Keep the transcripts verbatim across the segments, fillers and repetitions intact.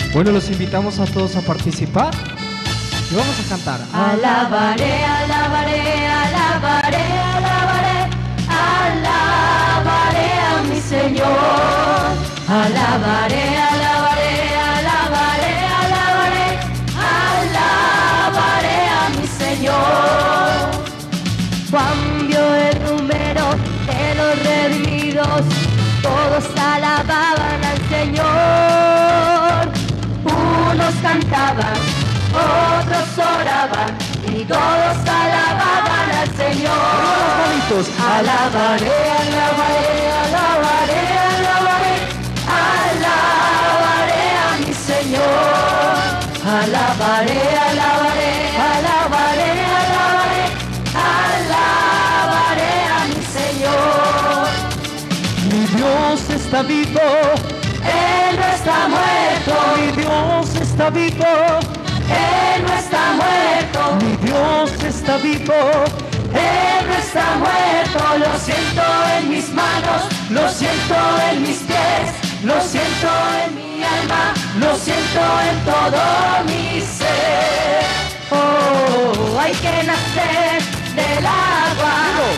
Bueno, los invitamos a todos a participar y vamos a cantar. Alabaré, alabaré, alabaré, alabaré, alabaré a mi Señor. Alabaré, alabaré, alabaré, alabaré, alabaré a mi Señor. Juan vio el número de los redimidos, todos alababan al Señor. Unos cantaban, otros oraban y todos alababan al Señor. Alabaré, alabaré, alabaré, alabaré, alabaré a mi Señor. Alabaré, alabaré, alabaré, alabaré, alabaré a mi Señor. Mi Dios está vivo, Él no está muerto, mi Dios está vivo, Él no está muerto, mi Dios está vivo, Él no está muerto. Lo siento en mis manos, lo siento en mis pies, lo siento en mi alma, lo siento en todo mi ser. Oh, hay que nacer del agua,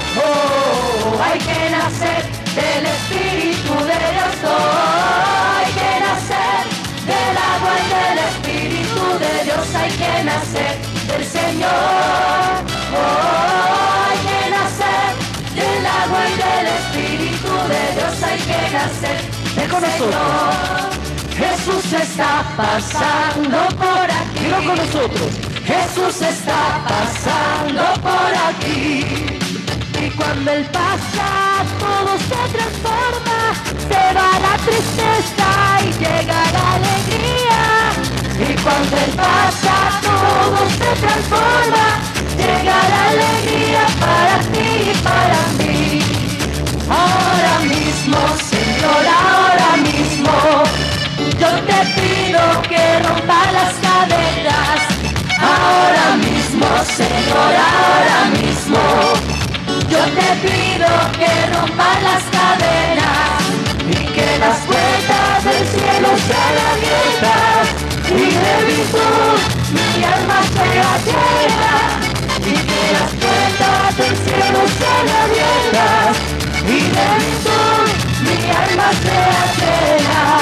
oh, hay que nacer del Espíritu de Dios. Oh, hay que nacer del agua y del Espíritu de Dios. Hay que nacer del Señor. Oh, hay que nacer del agua y del Espíritu de Dios. Hay que nacer del Señor. Jesús está pasando por aquí. dilo con nosotros. Jesús está pasando por aquí. Y cuando Él pasa, todo se transforma. Se va la tristeza y llega la alegría. Y cuando Él pasa, todo se transforma. Llega la alegría para ti y para mí. Ahora mismo, Señor, ahora mismo, yo te pido que rompa las cadenas. Ahora mismo, Señor, ahora mismo, yo te pido que rompa las cadenas y que las puertas del cielo sean abiertas. Y de virtud mi alma sea llena. Y que las puertas del cielo sean abiertas. Y de virtud mi alma sea llena.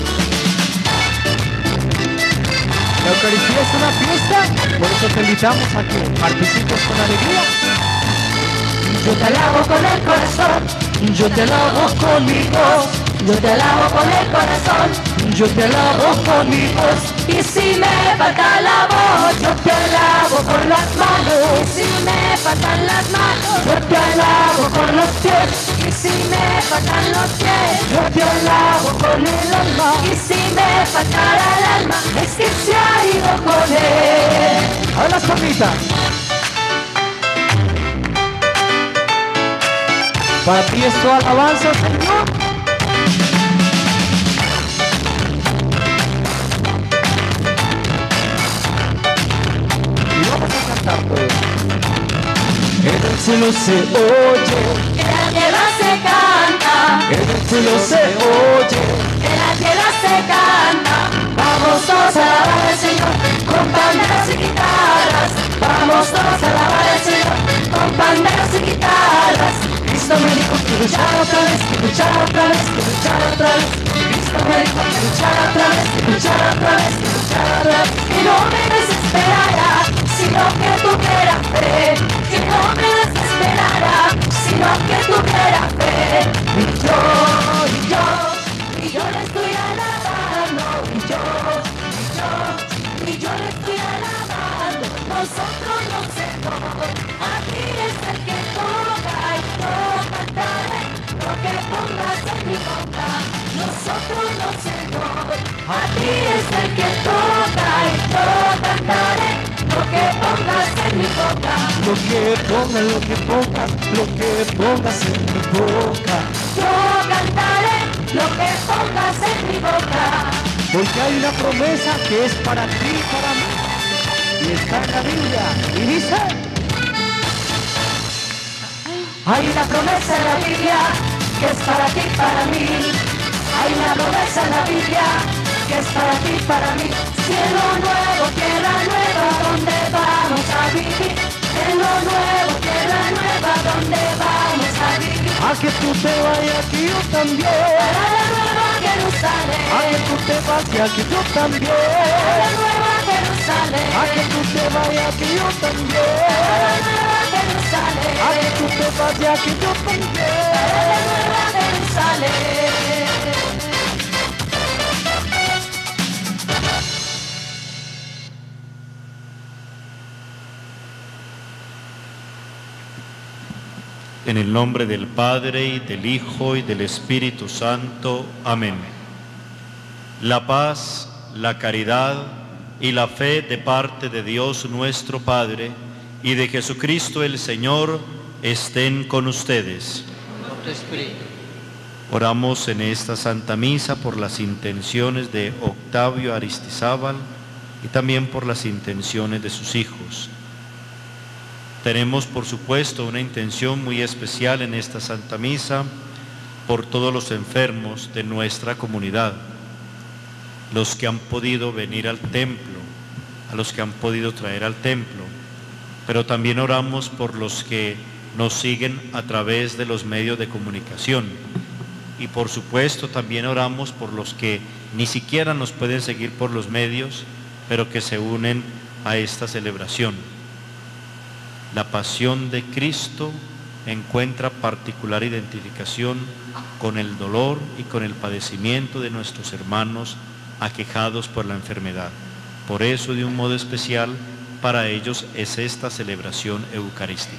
La Eucaristía es una fiesta, por eso te invitamos a que participes con alegría. Yo te alabo con el corazón, yo te alabo con mi voz, yo te alabo con el corazón, yo te alabo con mi voz. Y si me falta la voz, yo te alabo con las manos. Y si me faltan las manos, yo te alabo con los pies. Y si me faltan los pies, yo te alabo con el alma. Y si me faltara el alma, es que se ha ido con él. A las palmitas. Para ti es tu alabanza, Señor. Y vamos a cantar todos. En el cielo se oye, En la tierra se canta, en el cielo se oye. en la tierra se canta. Vamos todos a alabar al Señor con panderos y guitarras. Vamos todos a alabar al Señor con panderos y guitarras. Cristo me dijo que luchara otra vez, que luchara otra vez, que luchara otra vez. Cristo me dijo que luchara otra vez, que luchara otra vez, que luchara otra vez. Que no me desesperara, sino que tuviera fe. Que no me desesperara, sino que tuviera fe. Y yo, y yo, y yo le estoy alabando. Y yo, y yo, y yo le estoy alabando. Nosotros no Señor, a ti es el que toca y yo cantaré lo que pongas en mi boca. Nosotros no Señor, a ti es el que toca y yo cantaré lo que pongas en mi boca. Lo que pongas, lo que pongas, lo que pongas en mi boca. Yo cantaré lo que pongas en mi boca. Porque hay una promesa que es para ti y para mí. Y está en la Biblia. Y dice: hay una promesa en la Biblia que es para ti y para mí. Hay una promesa en la Biblia que que es para ti, para mí. Cielo nuevo, tierra nueva, donde vamos a vivir. Cielo nuevo, tierra nueva, donde vamos a vivir. A que tú te vayas, que yo también. Para la nueva Jerusalén. A que tú te vayas, que yo también. Para la nueva Jerusalén. A que tú te vayas, que yo también. Para la nueva Jerusalén. A que tú te vayas, que yo también. Para la nueva Jerusalén. En el nombre del Padre, y del Hijo, y del Espíritu Santo. Amén. La paz, la caridad y la fe de parte de Dios nuestro Padre y de Jesucristo el Señor estén con ustedes. Con tu espíritu. Oramos en esta Santa Misa por las intenciones de Octavio Aristizábal y también por las intenciones de sus hijos. Tenemos, por supuesto, una intención muy especial en esta Santa Misa por todos los enfermos de nuestra comunidad, los que han podido venir al templo, a los que han podido traer al templo, pero también oramos por los que nos siguen a través de los medios de comunicación y, por supuesto, también oramos por los que ni siquiera nos pueden seguir por los medios, pero que se unen a esta celebración. La pasión de Cristo encuentra particular identificación con el dolor y con el padecimiento de nuestros hermanos aquejados por la enfermedad. Por eso, de un modo especial, para ellos es esta celebración eucarística.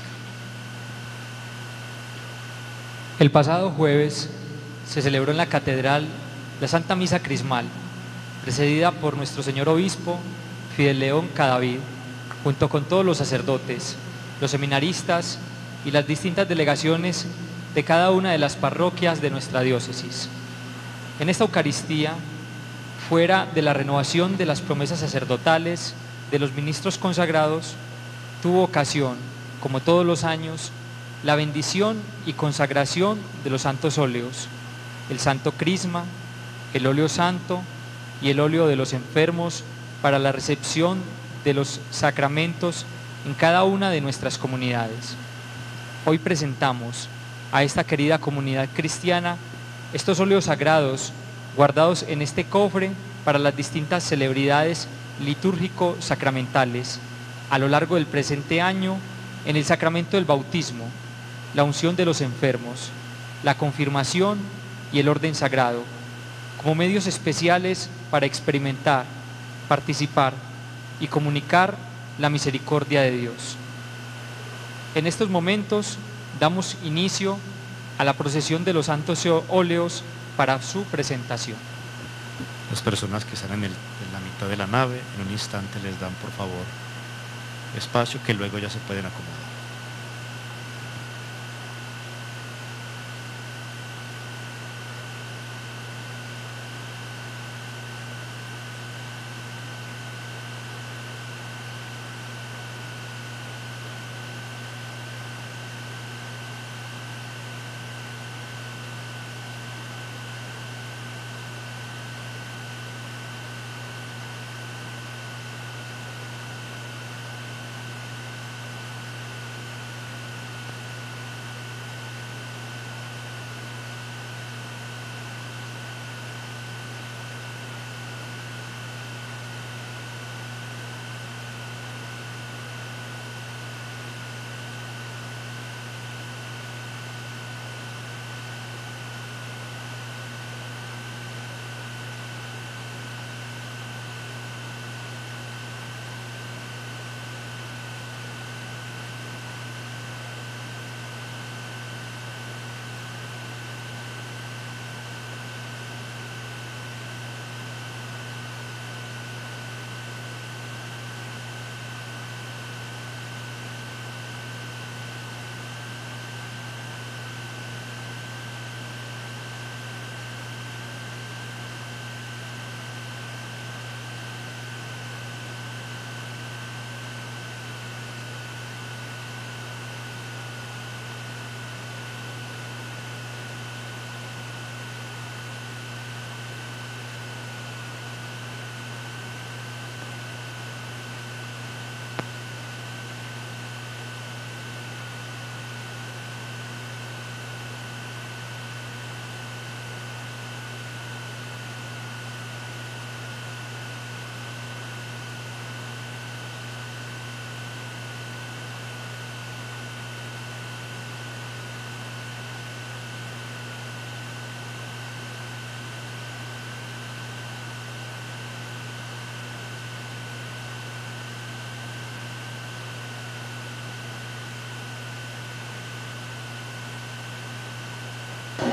El pasado jueves se celebró en la catedral la Santa Misa Crismal, precedida por nuestro señor obispo Fidel León Cadavid, junto con todos los sacerdotes, los seminaristas y las distintas delegaciones de cada una de las parroquias de nuestra diócesis. En esta Eucaristía, fuera de la renovación de las promesas sacerdotales de los ministros consagrados, tuvo ocasión, como todos los años, la bendición y consagración de los santos óleos, el santo crisma, el óleo santo y el óleo de los enfermos para la recepción de los sacramentos en cada una de nuestras comunidades. Hoy presentamos a esta querida comunidad cristiana estos óleos sagrados guardados en este cofre para las distintas celebridades litúrgico-sacramentales a lo largo del presente año en el sacramento del bautismo, la unción de los enfermos, la confirmación y el orden sagrado, como medios especiales para experimentar, participar y comunicar la misericordia de Dios. En estos momentos damos inicio a la procesión de los santos óleos para su presentación. Las personas que están en, el, en la mitad de la nave, en un instante les dan, por favor, espacio, que luego ya se pueden acomodar.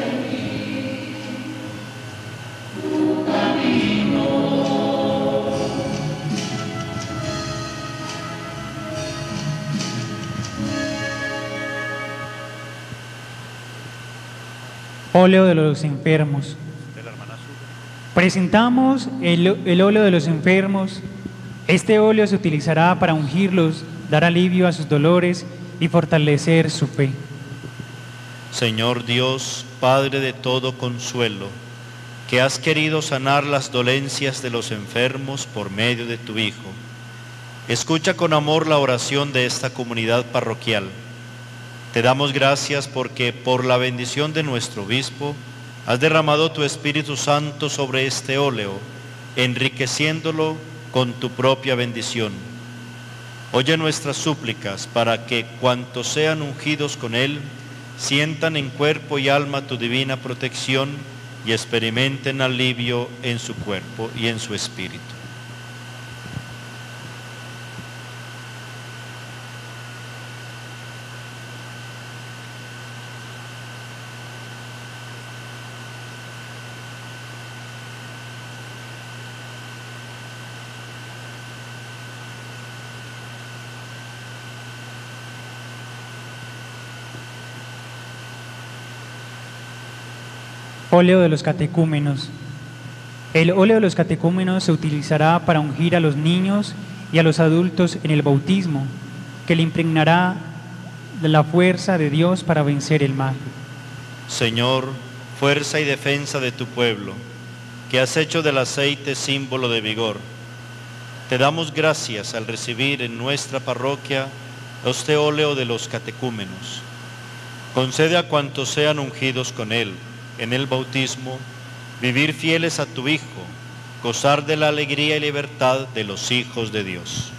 Óleo de los enfermos. Presentamos el, el óleo de los enfermos. Este óleo se utilizará para ungirlos, dar alivio a sus dolores y fortalecer su fe. Señor Dios, Padre de todo consuelo, que has querido sanar las dolencias de los enfermos por medio de tu Hijo, escucha con amor la oración de esta comunidad parroquial. Te damos gracias porque por la bendición de nuestro obispo has derramado tu Espíritu Santo sobre este óleo, enriqueciéndolo con tu propia bendición. Oye nuestras súplicas para que cuantos sean ungidos con él sientan en cuerpo y alma tu divina protección y experimenten alivio en su cuerpo y en su espíritu. Óleo de los catecúmenos. El óleo de los catecúmenos se utilizará para ungir a los niños y a los adultos en el bautismo, que le impregnará de la fuerza de Dios para vencer el mal. Señor, fuerza y defensa de tu pueblo, que has hecho del aceite símbolo de vigor, te damos gracias al recibir en nuestra parroquia este óleo de los catecúmenos. Concede a cuantos sean ungidos con él en el bautismo, vivir fieles a tu Hijo, gozar de la alegría y libertad de los hijos de Dios.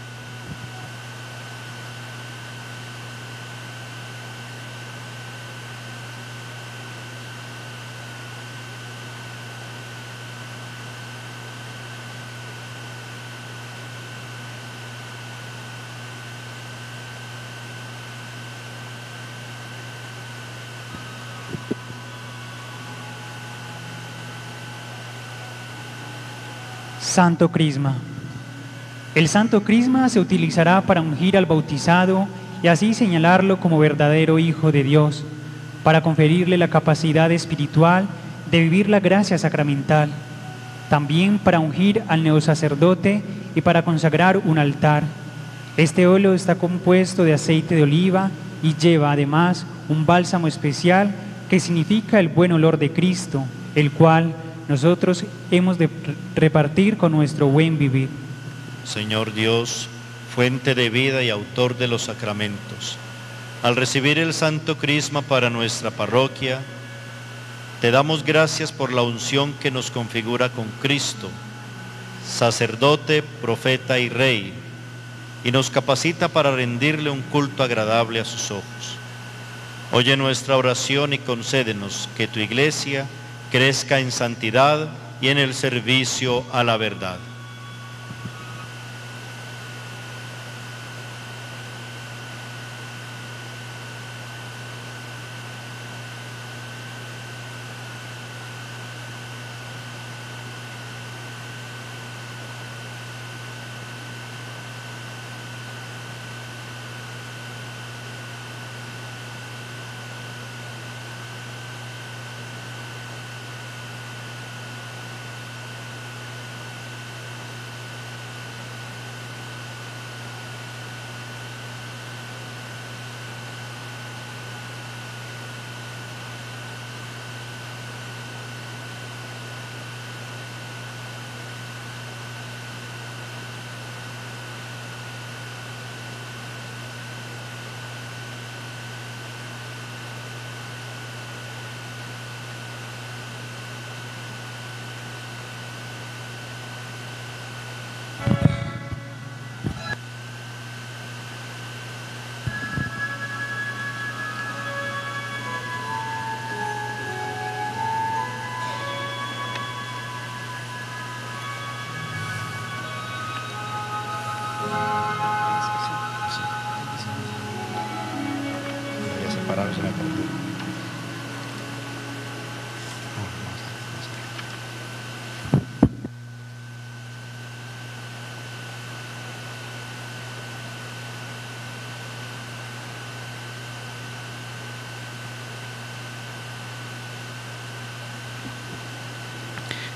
Santo Crisma. El Santo Crisma se utilizará para ungir al bautizado y así señalarlo como verdadero Hijo de Dios, para conferirle la capacidad espiritual de vivir la gracia sacramental, también para ungir al neosacerdote y para consagrar un altar. Este óleo está compuesto de aceite de oliva y lleva además un bálsamo especial que significa el buen olor de Cristo, el cual nosotros hemos de repartir con nuestro buen vivir. Señor Dios, fuente de vida y autor de los sacramentos, al recibir el Santo Crisma para nuestra parroquia, te damos gracias por la unción que nos configura con Cristo, sacerdote, profeta y rey, y nos capacita para rendirle un culto agradable a sus ojos. Oye nuestra oración y concédenos que tu iglesia crezca en santidad y en el servicio a la verdad.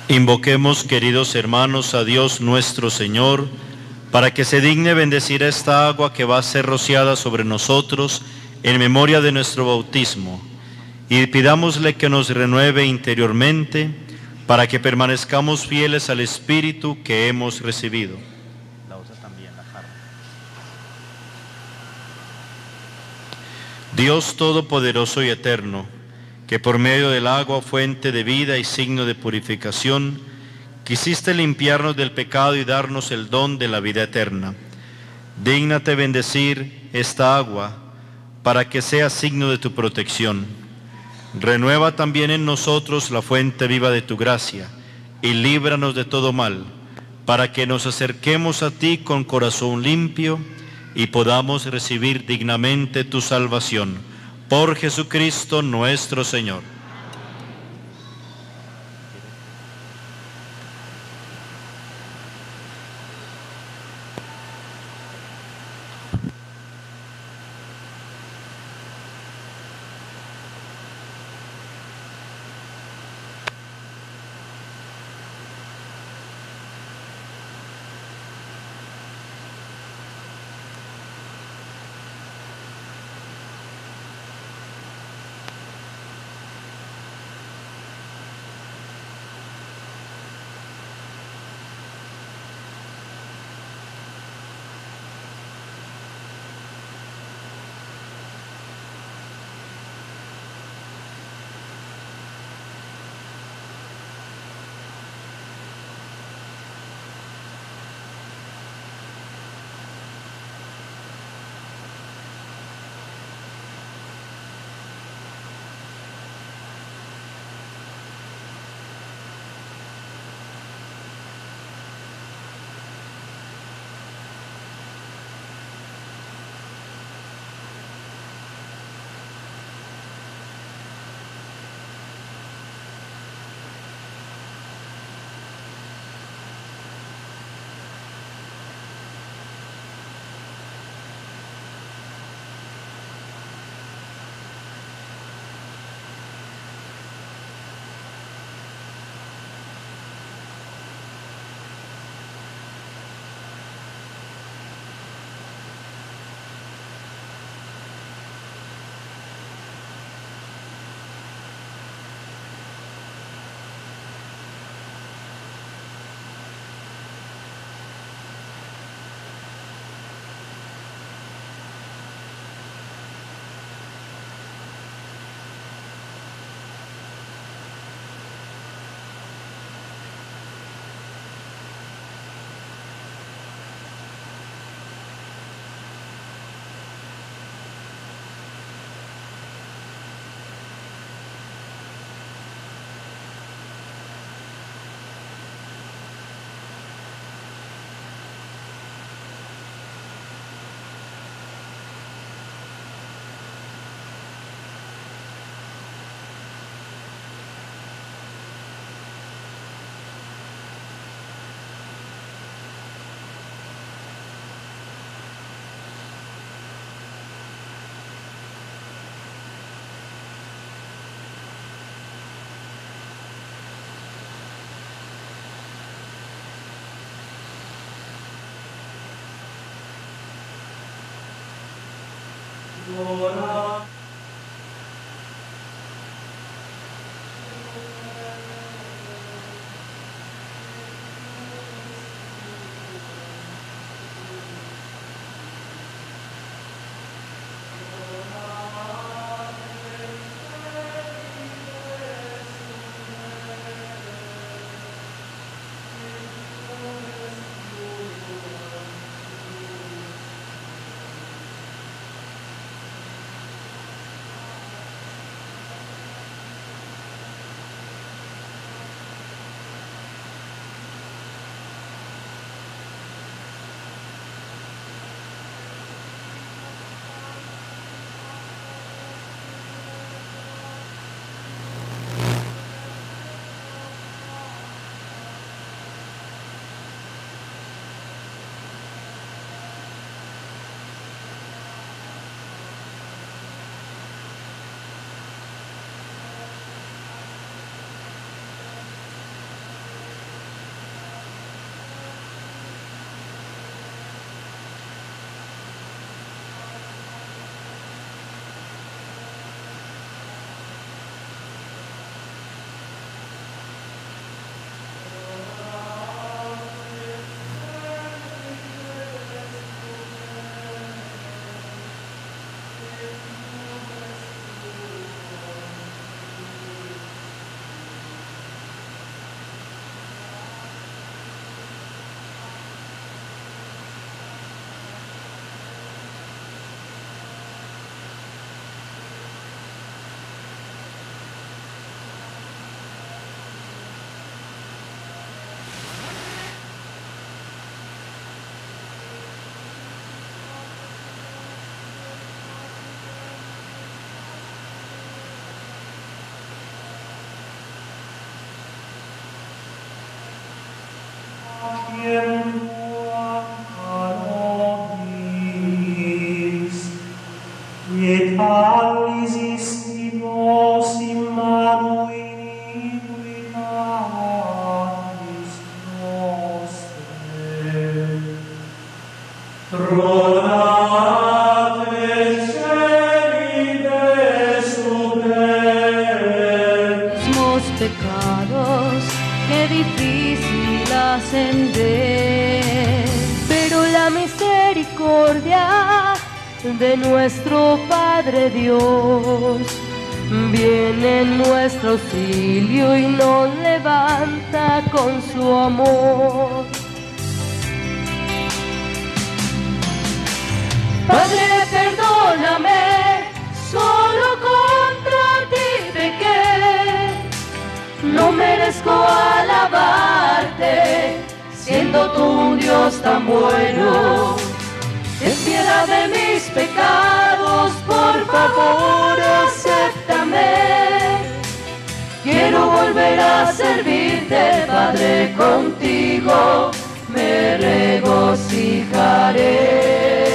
Invoquemos, queridos hermanos, a Dios nuestro Señor, para que se digne bendecir esta agua que va a ser rociada sobre nosotros en memoria de nuestro bautismo, y pidámosle que nos renueve interiormente para que permanezcamos fieles al Espíritu que hemos recibido. La usa también la jarra. Dios Todopoderoso y Eterno, que por medio del agua, fuente de vida y signo de purificación, quisiste limpiarnos del pecado y darnos el don de la vida eterna. Dígnate bendecir esta agua para que sea signo de tu protección. Renueva también en nosotros la fuente viva de tu gracia y líbranos de todo mal, para que nos acerquemos a ti con corazón limpio y podamos recibir dignamente tu salvación. Por Jesucristo nuestro Señor. Pecados, qué difícil ascender, pero la misericordia de nuestro Padre Dios viene en nuestro auxilio y nos levanta con su amor. Padre, perdóname, solo contra ti pequé. No merezco alabarte, siendo tú un Dios tan bueno. Ten piedad de mis pecados, por favor, acéptame. Quiero volver a servirte, Padre, contigo me regocijaré.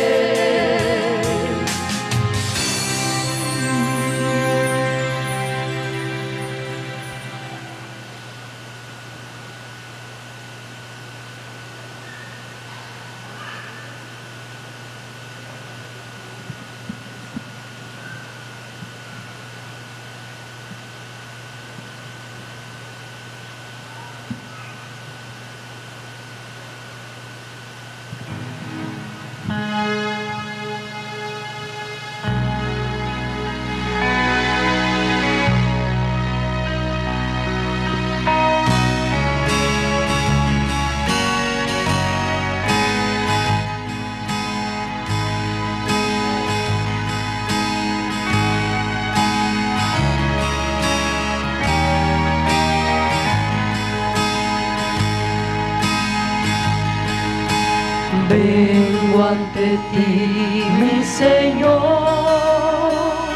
Vengo ante ti, mi Señor,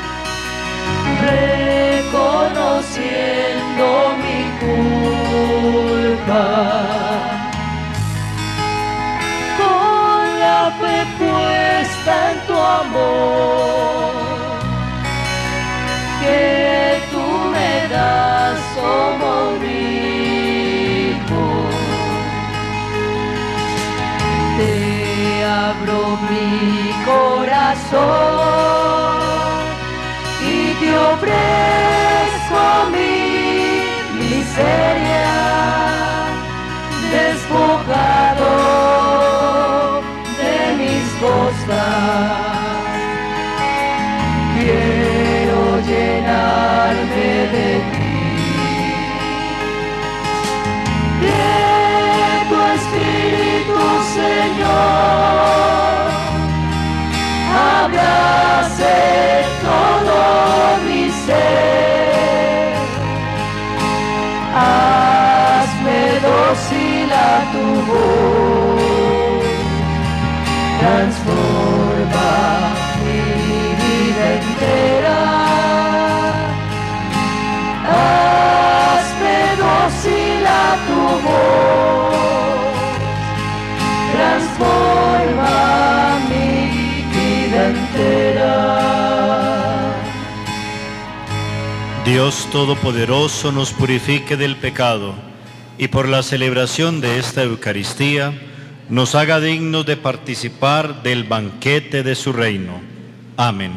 reconociendo mi culpa, con la fe puesta en tu amor, que tú me das como un hijo. Te abro mi corazón y te ofrezco mi miseria, despojado de mis costas. Quiero llenarme de ti, de tu Espíritu, Señor, abrace todo mi ser, hazme dócil a tu voz, transforma mi vida entera, hazme dócil a tu voz, transforma mi vida entera. Dios Todopoderoso nos purifique del pecado y por la celebración de esta Eucaristía nos haga dignos de participar del banquete de su reino. Amén.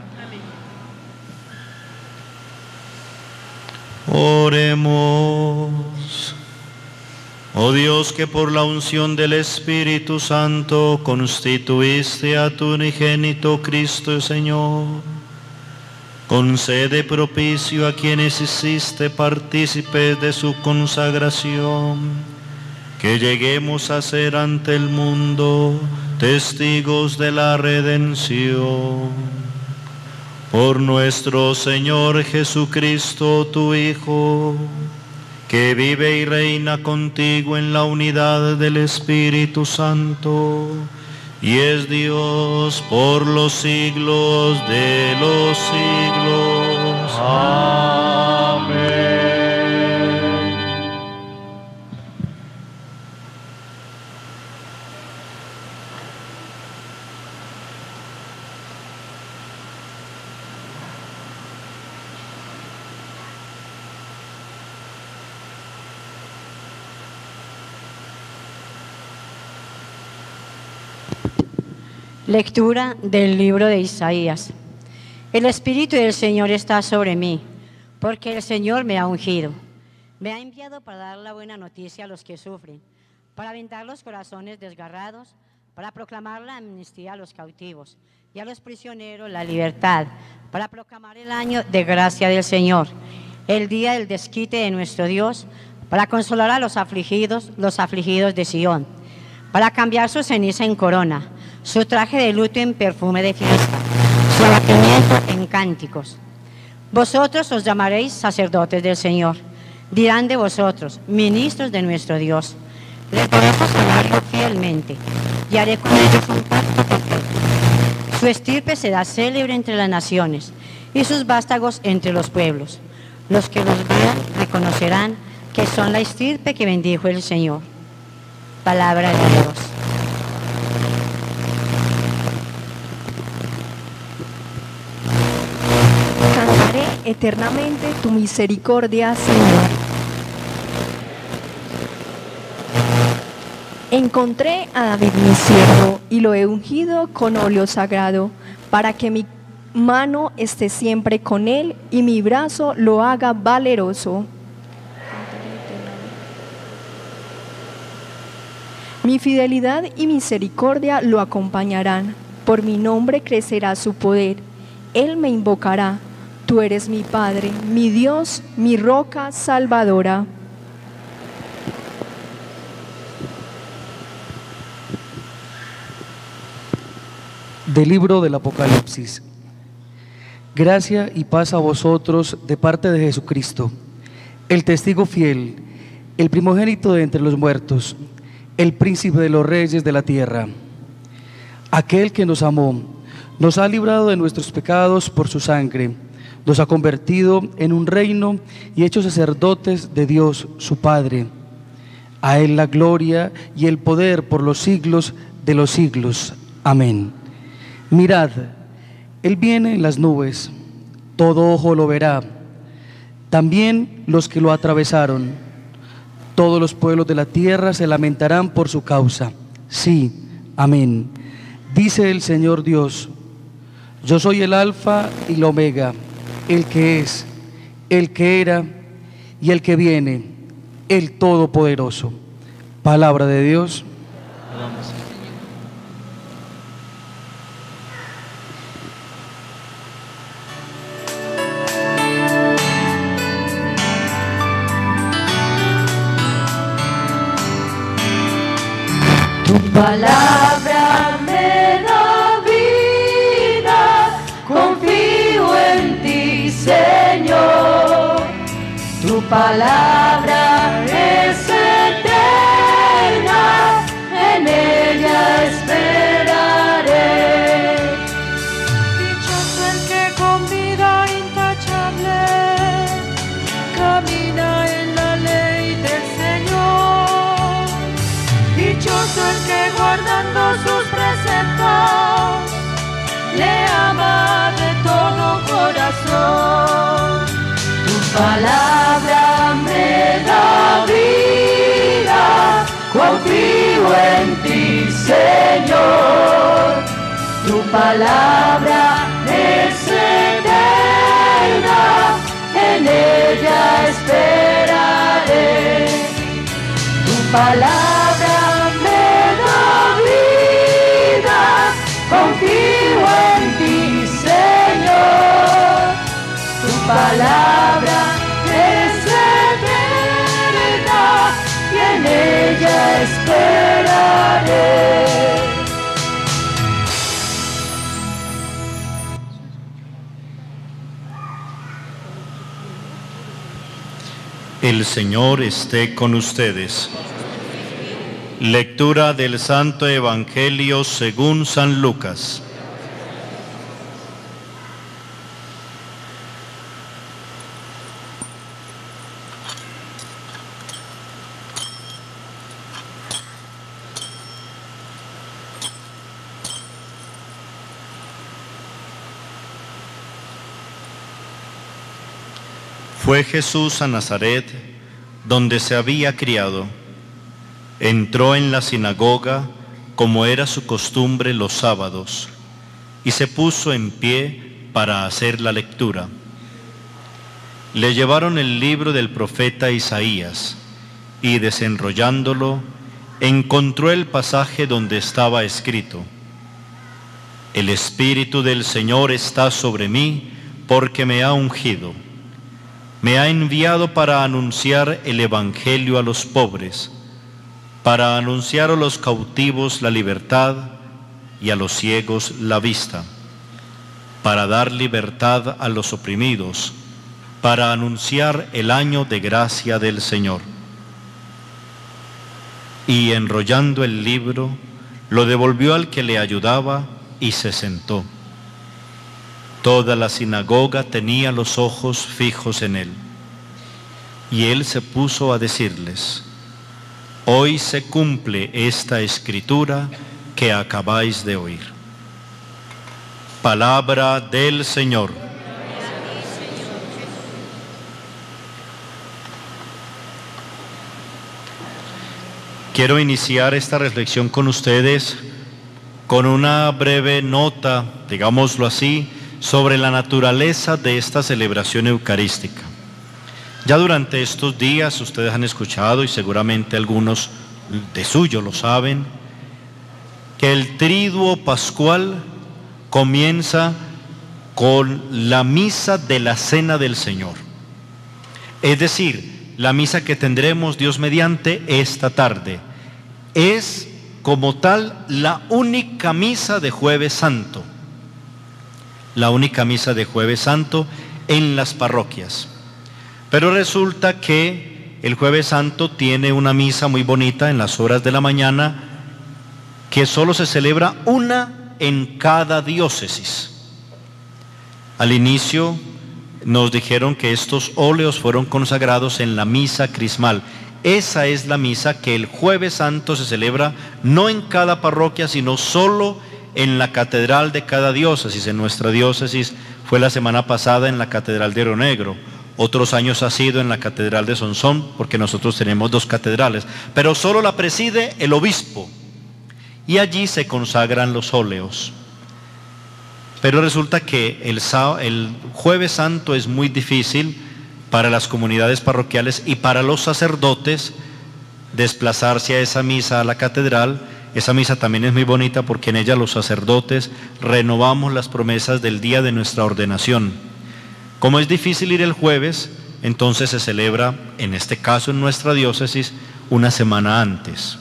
Oremos. Oh Dios, que por la unción del Espíritu Santo constituiste a tu unigénito Cristo Señor, concede propicio a quienes hiciste partícipes de su consagración, que lleguemos a ser ante el mundo testigos de la redención. Por nuestro Señor Jesucristo, tu Hijo, que vive y reina contigo en la unidad del Espíritu Santo, y es Dios por los siglos de los siglos. Amén. Lectura del libro de Isaías. El Espíritu del Señor está sobre mí, porque el Señor me ha ungido. Me ha enviado para dar la buena noticia a los que sufren, para vendar los corazones desgarrados, para proclamar la amnistía a los cautivos y a los prisioneros la libertad, para proclamar el año de gracia del Señor, el día del desquite de nuestro Dios, para consolar a los afligidos, los afligidos de Sión, para cambiar su ceniza en corona, su traje de luto en perfume de fiesta, su abatimiento en cánticos. Vosotros os llamaréis sacerdotes del Señor, dirán de vosotros, ministros de nuestro Dios. Les podemos amarlo fielmente y haré con ellos un pacto perfecto. Su estirpe será célebre entre las naciones y sus vástagos entre los pueblos. Los que los vean reconocerán que son la estirpe que bendijo el Señor. Palabra de Dios. Cantaré eternamente tu misericordia, Señor. Encontré a David mi siervo y lo he ungido con óleo sagrado, para que mi mano esté siempre con él y mi brazo lo haga valeroso. Mi fidelidad y misericordia lo acompañarán, por mi nombre crecerá su poder. Él me invocará, tú eres mi Padre, mi Dios, mi roca salvadora. Del libro del Apocalipsis. Gracia y paz a vosotros de parte de Jesucristo, el testigo fiel, el primogénito de entre los muertos, el príncipe de los reyes de la tierra. Aquel que nos amó, nos ha librado de nuestros pecados por su sangre, nos ha convertido en un reino y hecho sacerdotes de Dios su Padre. A Él la gloria y el poder por los siglos de los siglos. Amén. Mirad, Él viene en las nubes, todo ojo lo verá, también los que lo atravesaron. Todos los pueblos de la tierra se lamentarán por su causa. Sí, amén. Dice el Señor Dios: yo soy el Alfa y la Omega, el que es, el que era y el que viene, el Todopoderoso. Palabra de Dios. Tu palabra me da vida, confío en ti, Señor. Tu palabra es eterna, en ella esperaré. Dichoso el que con vida intachable camina en la ley del Señor. Dichoso el que guardando sus preceptos le ama de todo corazón. Tu palabra me da vida, confío en ti, Señor. Tu palabra es eterna, en ella esperaré. Tu palabra me da vida, confío en ti, Señor. Tu palabra es eterna y en ella esperaré. El Señor esté con ustedes. Lectura del Santo Evangelio según San Lucas. Fue Jesús a Nazaret, donde se había criado. Entró en la sinagoga, como era su costumbre los sábados, y se puso en pie para hacer la lectura. Le llevaron el libro del profeta Isaías, y desenrollándolo, encontró el pasaje donde estaba escrito: El Espíritu del Señor está sobre mí, porque me ha ungido. Me ha enviado para anunciar el Evangelio a los pobres, para anunciar a los cautivos la libertad y a los ciegos la vista, para dar libertad a los oprimidos, para anunciar el año de gracia del Señor. Y enrollando el libro, lo devolvió al que le ayudaba y se sentó. Toda la sinagoga tenía los ojos fijos en él. Y él se puso a decirles: Hoy se cumple esta escritura que acabáis de oír. Palabra del Señor. Quiero iniciar esta reflexión con ustedes con una breve nota, digámoslo así, sobre la naturaleza de esta celebración eucarística. Ya durante estos días ustedes han escuchado, y seguramente algunos de suyo lo saben, que el triduo pascual comienza con la misa de la Cena del Señor. Es decir, la misa que tendremos, Dios mediante, esta tarde. Es como tal la única misa de Jueves Santo. La única misa de Jueves Santo en las parroquias. Pero resulta que el Jueves Santo tiene una misa muy bonita en las horas de la mañana, que solo se celebra una en cada diócesis. Al inicio nos dijeron que estos óleos fueron consagrados en la misa crismal. Esa es la misa que el Jueves Santo se celebra no en cada parroquia, sino solo en la catedral de cada diócesis. En nuestra diócesis fue la semana pasada en la catedral de Río Negro. Otros años ha sido en la catedral de Sonsón, porque nosotros tenemos dos catedrales, pero solo la preside el obispo, y allí se consagran los óleos. Pero resulta que el, el Jueves Santo es muy difícil para las comunidades parroquiales y para los sacerdotes desplazarse a esa misa a la catedral. Esa misa también es muy bonita porque en ella los sacerdotes renovamos las promesas del día de nuestra ordenación. Como es difícil ir el jueves, entonces se celebra, en este caso en nuestra diócesis, una semana antes.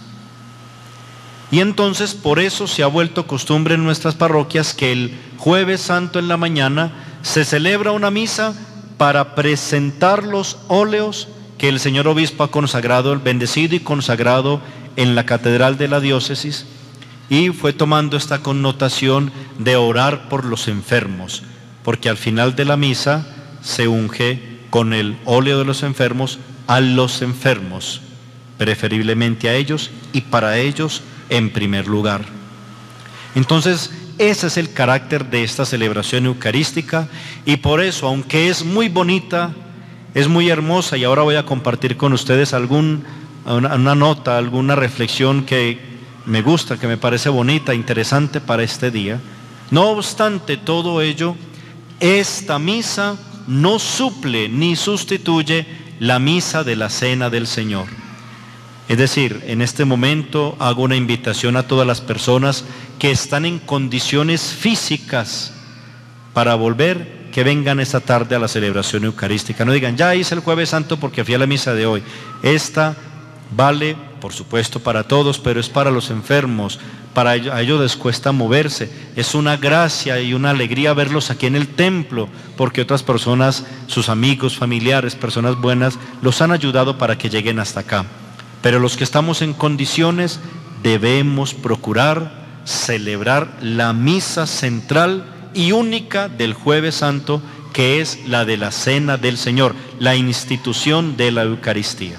Y entonces por eso se ha vuelto costumbre en nuestras parroquias que el Jueves Santo en la mañana se celebra una misa para presentar los óleos que el señor obispo ha consagrado, el bendecido y consagrado en la catedral de la diócesis, y fue tomando esta connotación de orar por los enfermos, porque al final de la misa se unge con el óleo de los enfermos a los enfermos, preferiblemente a ellos y para ellos en primer lugar. Entonces, ese es el carácter de esta celebración eucarística, y por eso, aunque es muy bonita, es muy hermosa, y ahora voy a compartir con ustedes algún, una, una nota, alguna reflexión que me gusta, que me parece bonita, interesante para este día. No obstante todo ello, esta misa no suple ni sustituye la misa de la Cena del Señor. Es decir, en este momento hago una invitación a todas las personas que están en condiciones físicas para volver, que vengan esta tarde a la celebración eucarística. No digan, ya hice el Jueves Santo porque fui a la misa de hoy. Esta vale, por supuesto, para todos, pero es para los enfermos. Para ellos, a ellos les cuesta moverse. Es una gracia y una alegría verlos aquí en el templo, porque otras personas, sus amigos, familiares, personas buenas, los han ayudado para que lleguen hasta acá. Pero los que estamos en condiciones debemos procurar celebrar la misa central y única del Jueves Santo, que es la de la Cena del Señor, la institución de la Eucaristía.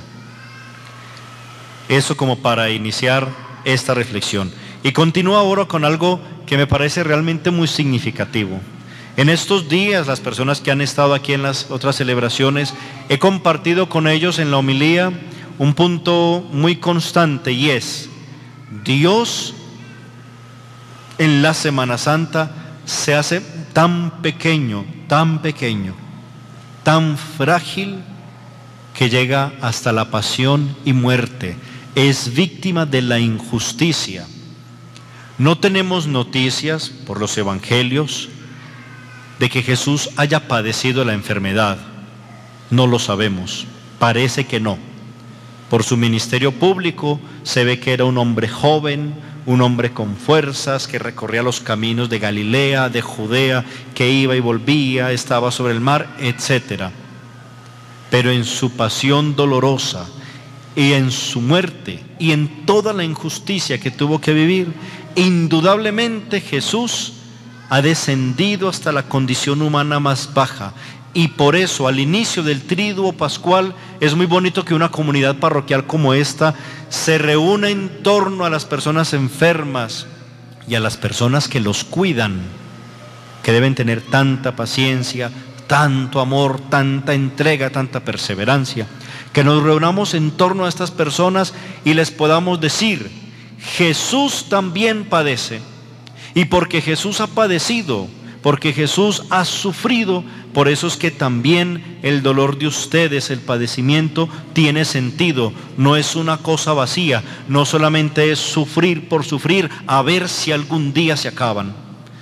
Eso como para iniciar esta reflexión. Y continúo ahora con algo que me parece realmente muy significativo. En estos días, las personas que han estado aquí en las otras celebraciones, he compartido con ellos en la homilía un punto muy constante, y es: Dios en la Semana Santa se hace tan pequeño, tan pequeño, tan frágil, que llega hasta la pasión y muerte. Es víctima de la injusticia. No tenemos noticias por los evangelios de que Jesús haya padecido la enfermedad. No lo sabemos, parece que no. Por su ministerio público se ve que era un hombre joven, un hombre con fuerzas, que recorría los caminos de Galilea, de Judea, que iba y volvía, estaba sobre el mar, etcétera. Pero en su pasión dolorosa y en su muerte y en toda la injusticia que tuvo que vivir, indudablemente Jesús ha descendido hasta la condición humana más baja. Y por eso al inicio del Triduo Pascual es muy bonito que una comunidad parroquial como esta se reúna en torno a las personas enfermas y a las personas que los cuidan, que deben tener tanta paciencia, tanto amor, tanta entrega, tanta perseverancia, que nos reunamos en torno a estas personas y les podamos decir: Jesús también padece, y porque Jesús ha padecido, porque Jesús ha sufrido, por eso es que también el dolor de ustedes, el padecimiento, tiene sentido. No es una cosa vacía, no solamente es sufrir por sufrir, a ver si algún día se acaban,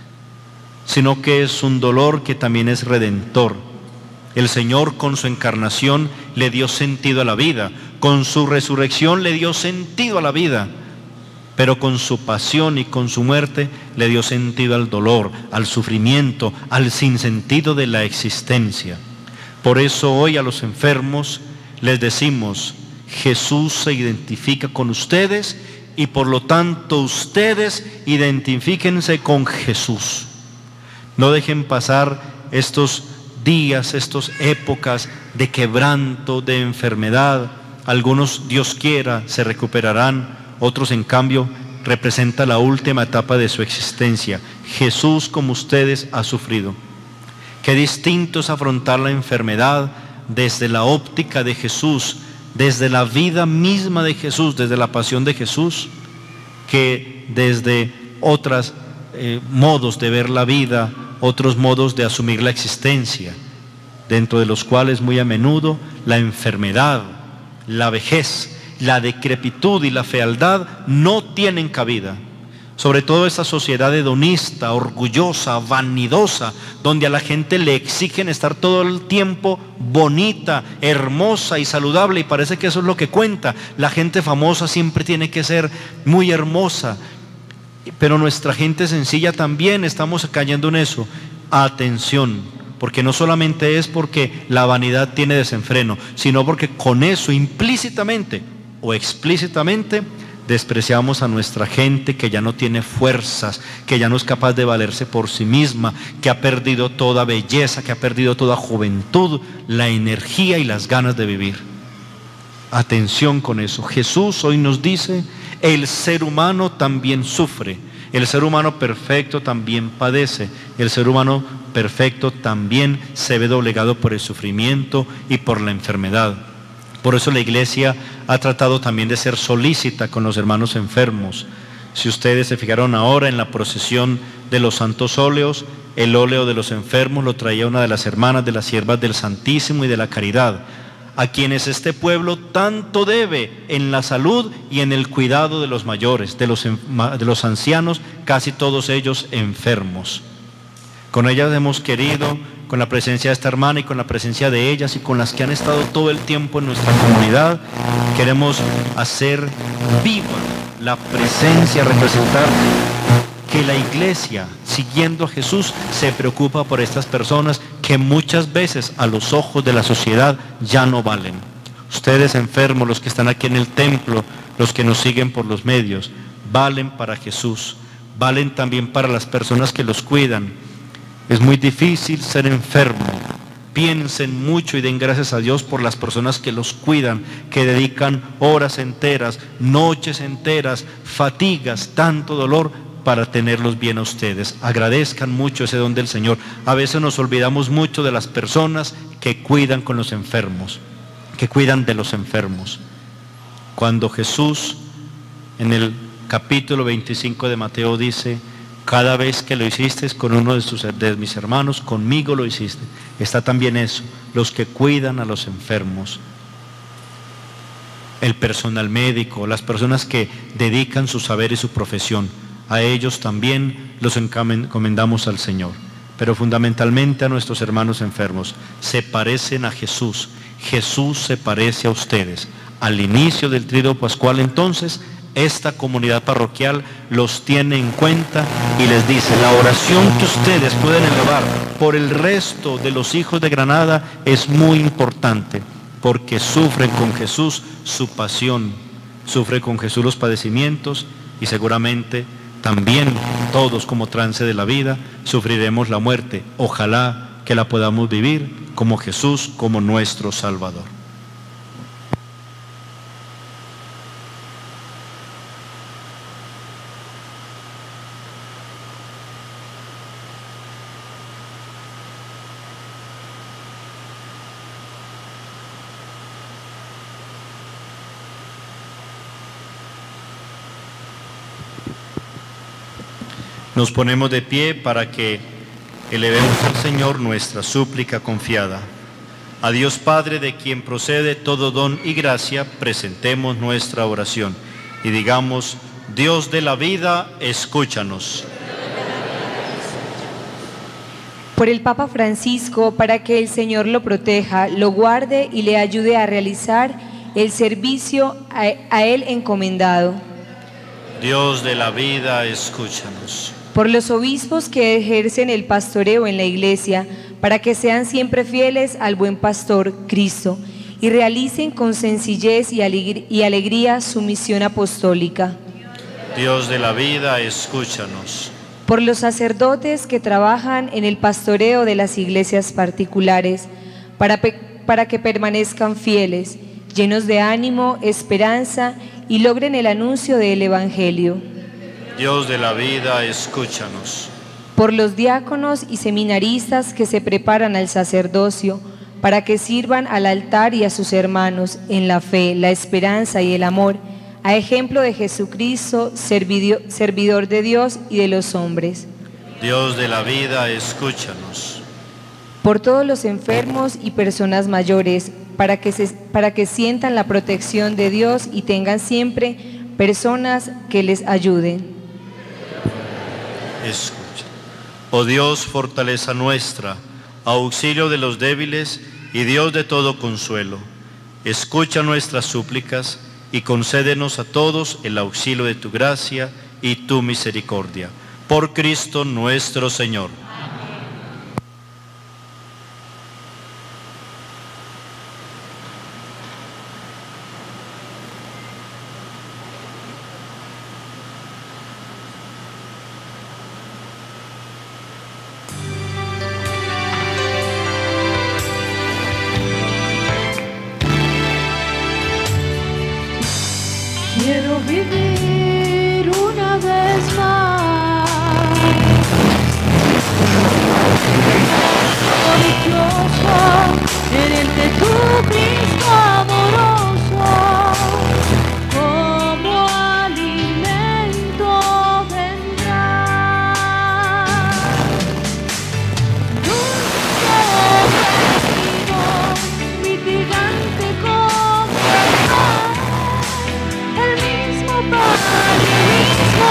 sino que es un dolor que también es redentor. El Señor con su encarnación le dio sentido a la vida, con su resurrección le dio sentido a la vida, pero con su pasión y con su muerte le dio sentido al dolor, al sufrimiento, al sinsentido de la existencia. Por eso hoy a los enfermos les decimos: Jesús se identifica con ustedes y por lo tanto ustedes identifíquense con Jesús. No dejen pasar estos días, estas épocas de quebranto, de enfermedad. Algunos, Dios quiera, se recuperarán. Otros, en cambio, representa la última etapa de su existencia. Jesús, como ustedes, ha sufrido. Qué distinto es afrontar la enfermedad desde la óptica de Jesús, desde la vida misma de Jesús, desde la pasión de Jesús, que desde otros eh, modos de ver la vida, otros modos de asumir la existencia, dentro de los cuales muy a menudo la enfermedad, la vejez, la decrepitud y la fealdad no tienen cabida. Sobre todo esta sociedad hedonista, orgullosa, vanidosa, donde a la gente le exigen estar todo el tiempo bonita, hermosa y saludable, y parece que eso es lo que cuenta. La gente famosa siempre tiene que ser muy hermosa, pero nuestra gente sencilla también estamos cayendo en eso. Atención, porque no solamente es porque la vanidad tiene desenfreno, sino porque con eso implícitamente o explícitamente despreciamos a nuestra gente que ya no tiene fuerzas, que ya no es capaz de valerse por sí misma, que ha perdido toda belleza, que ha perdido toda juventud, la energía y las ganas de vivir. Atención con eso. Jesús hoy nos dice: el ser humano también sufre, el ser humano perfecto también padece, el ser humano perfecto también se ve doblegado por el sufrimiento y por la enfermedad. Por eso la Iglesia ha tratado también de ser solícita con los hermanos enfermos. Si ustedes se fijaron ahora en la procesión de los santos óleos, el óleo de los enfermos lo traía una de las hermanas de las siervas del Santísimo y de la Caridad, a quienes este pueblo tanto debe en la salud y en el cuidado de los mayores, de los, de los ancianos, casi todos ellos enfermos. Con ellas hemos querido, con la presencia de esta hermana y con la presencia de ellas y con las que han estado todo el tiempo en nuestra comunidad, queremos hacer viva la presencia, representar que la Iglesia, siguiendo a Jesús, se preocupa por estas personas que muchas veces a los ojos de la sociedad ya no valen. Ustedes enfermos, los que están aquí en el templo, los que nos siguen por los medios, valen para Jesús, valen también para las personas que los cuidan. Es muy difícil ser enfermo. Piensen mucho y den gracias a Dios por las personas que los cuidan, que dedican horas enteras, noches enteras, fatigas, tanto dolor para tenerlos bien a ustedes. Agradezcan mucho ese don del Señor. A veces nos olvidamos mucho de las personas que cuidan con los enfermos, que cuidan de los enfermos. Cuando Jesús en el capítulo veinticinco de Mateo dice: Cada vez que lo hiciste con uno de, tus, de mis hermanos, conmigo lo hiciste. Está también eso, los que cuidan a los enfermos, el personal médico, las personas que dedican su saber y su profesión. A ellos también los encomendamos al Señor. Pero fundamentalmente a nuestros hermanos enfermos. Se parecen a Jesús. Jesús se parece a ustedes. Al inicio del Tríodo Pascual, entonces, esta comunidad parroquial los tiene en cuenta y les dice: la oración que ustedes pueden elevar por el resto de los hijos de Granada es muy importante, porque sufren con Jesús su pasión, sufren con Jesús los padecimientos, y seguramente también todos, como trance de la vida, sufriremos la muerte. Ojalá que la podamos vivir como Jesús, como nuestro Salvador. Nos ponemos de pie para que elevemos al Señor nuestra súplica confiada. A Dios Padre, de quien procede todo don y gracia, presentemos nuestra oración y digamos: Dios de la vida, escúchanos. Por el Papa Francisco, para que el Señor lo proteja, lo guarde y le ayude a realizar el servicio a, a él encomendado. Dios de la vida, escúchanos. Por los obispos que ejercen el pastoreo en la Iglesia, para que sean siempre fieles al buen pastor, Cristo, y realicen con sencillez y alegría su misión apostólica. Dios de la vida, escúchanos. Por los sacerdotes que trabajan en el pastoreo de las iglesias particulares, para, para que permanezcan fieles, llenos de ánimo, esperanza y logren el anuncio del Evangelio. Dios de la vida, escúchanos. Por los diáconos y seminaristas que se preparan al sacerdocio, para que sirvan al altar y a sus hermanos en la fe, la esperanza y el amor, a ejemplo de Jesucristo, servidor, servidor de Dios y de los hombres. Dios de la vida, escúchanos. Por todos los enfermos y personas mayores, para que, se, para que sientan la protección de Dios y tengan siempre personas que les ayuden. Escucha. Oh Dios, fortaleza nuestra, auxilio de los débiles y Dios de todo consuelo, escucha nuestras súplicas y concédenos a todos el auxilio de tu gracia y tu misericordia. Por Cristo nuestro Señor. Quiero vivir una vez más, glorioso en el de tu Cristo amoroso, como alimento vendrá. Dulce vestido, mitigante como el mar, el mismo Padre, mismo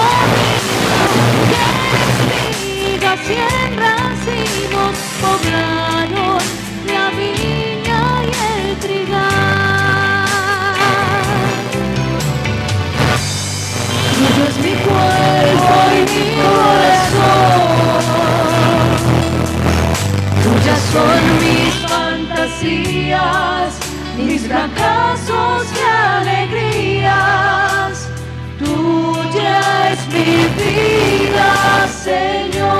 Hijo, que espigas y en racimos poblaron la viña y el trigal. Tuyo es mi cuerpo y mi corazón, tuyas son mis fantasías, mis fracasos y alegrías, tuya es mi vida, Señor.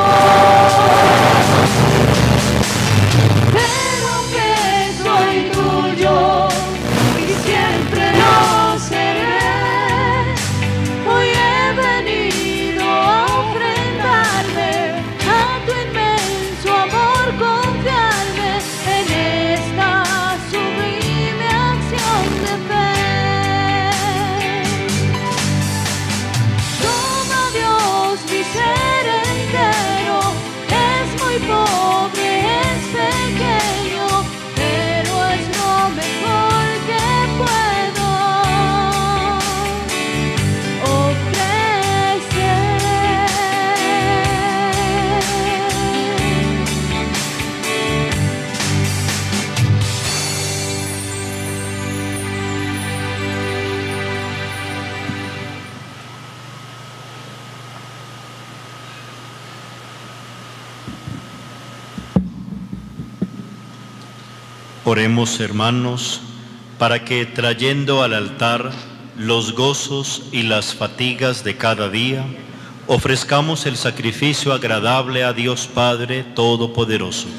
Pero que soy tuyo y siempre lo seré, hoy he venido a ofrendarme a tu inmenso amor, confiarme en esta sublime acción de fe. Oremos, hermanos, para que trayendo al altar los gozos y las fatigas de cada día, ofrezcamos el sacrificio agradable a Dios Padre Todopoderoso.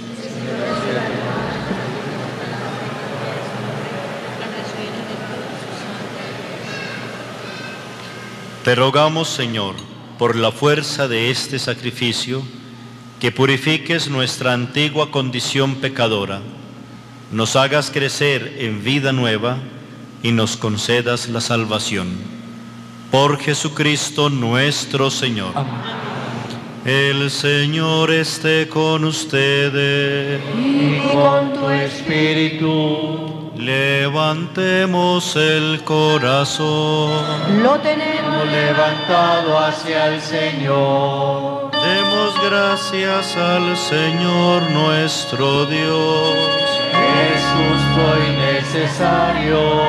Te rogamos, Señor, por la fuerza de este sacrificio, que purifiques nuestra antigua condición pecadora, nos hagas crecer en vida nueva y nos concedas la salvación. Por Jesucristo nuestro Señor. Amén. El Señor esté con ustedes. Y con tu espíritu. Levantemos el corazón. Lo tenemos levantado hacia el Señor. Demos gracias al Señor nuestro Dios. Es justo y necesario.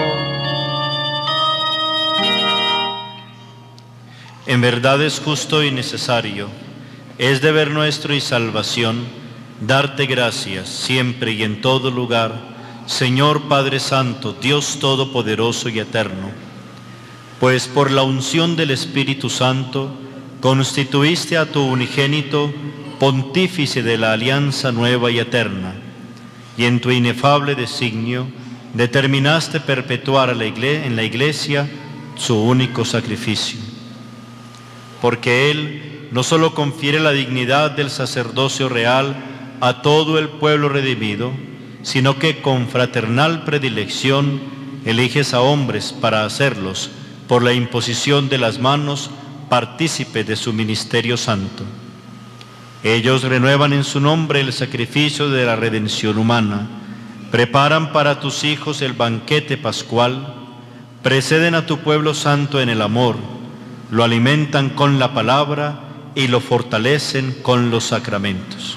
En verdad es justo y necesario, es deber nuestro y salvación, darte gracias siempre y en todo lugar, Señor Padre Santo, Dios Todopoderoso y Eterno, pues por la unción del Espíritu Santo constituiste a tu unigénito pontífice de la alianza nueva y eterna, y en tu inefable designio determinaste perpetuar a la igle- en la Iglesia su único sacrificio. Porque Él no solo confiere la dignidad del sacerdocio real a todo el pueblo redimido, sino que con fraternal predilección eliges a hombres para hacerlos, por la imposición de las manos, partícipes de su ministerio santo. Ellos renuevan en su nombre el sacrificio de la redención humana, preparan para tus hijos el banquete pascual, preceden a tu pueblo santo en el amor, lo alimentan con la palabra y lo fortalecen con los sacramentos.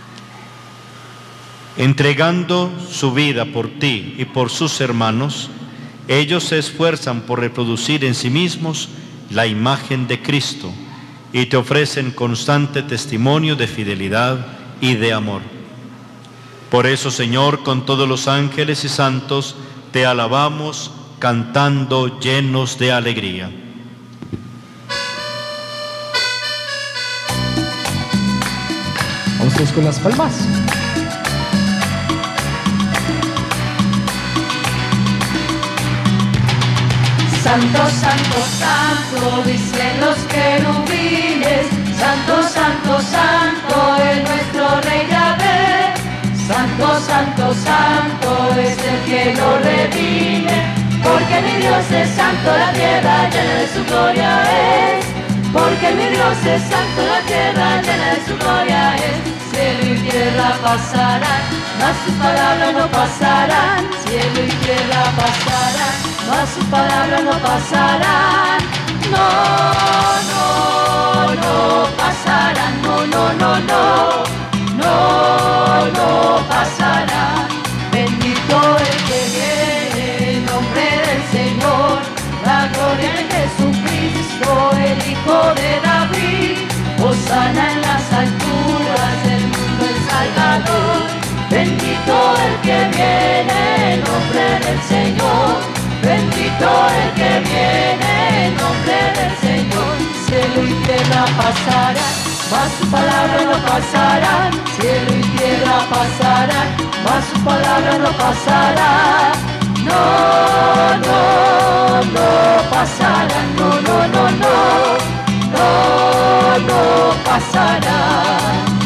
Entregando su vida por ti y por sus hermanos, ellos se esfuerzan por reproducir en sí mismos la imagen de Cristo y te ofrecen constante testimonio de fidelidad y de amor. Por eso, Señor, con todos los ángeles y santos, te alabamos cantando llenos de alegría. A ustedes con las palmas. Santo, santo, santo, dicen los querubines. Santo, santo, santo, es nuestro Rey Yahvé. Santo, santo, santo, es el que lo redime. Porque mi Dios es santo, la tierra llena de su gloria es. Porque mi Dios es santo, la tierra llena de su gloria es. Cielo y tierra pasarán, mas sus palabras no pasarán. Cielo y tierra pasarán, mas sus palabras no pasarán. No, no, no pasarán. No, no, no, no, no, no pasarán. Bendito el que viene en nombre del Señor. La gloria de Jesucristo, el Hijo de David. Hosana en las alturas, del mundo el Salvador. Bendito el que viene en nombre del Señor. Bendito el que viene en nombre del Señor. Cielo y tierra pasarán, mas su palabra no pasarán. Cielo y tierra pasarán, mas su palabra no pasarán. No, no, no pasarán. No, no, no, no, no, no pasarán.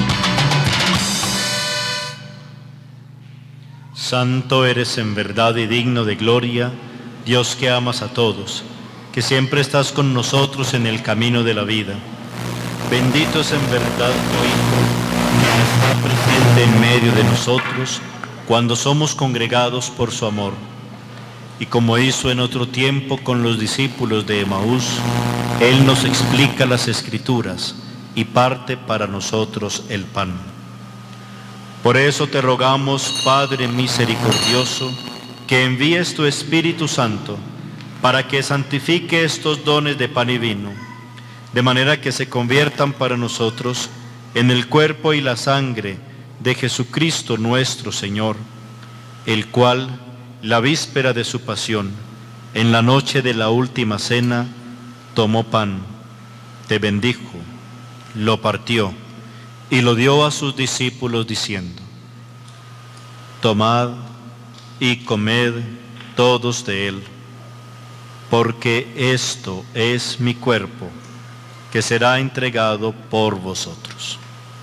Santo eres en verdad y digno de gloria, Dios que amas a todos, que siempre estás con nosotros en el camino de la vida. Bendito es en verdad tu Hijo, que está presente en medio de nosotros cuando somos congregados por su amor. Y como hizo en otro tiempo con los discípulos de Emaús, Él nos explica las Escrituras y parte para nosotros el pan. Por eso te rogamos, Padre misericordioso, que envíes tu Espíritu Santo para que santifique estos dones de pan y vino, de manera que se conviertan para nosotros en el cuerpo y la sangre de Jesucristo nuestro Señor, el cual, la víspera de su pasión, en la noche de la última cena, tomó pan, te bendijo, lo partió y lo dio a sus discípulos diciendo: tomad y comed todos de él, porque esto es mi cuerpo, que será entregado por vosotros.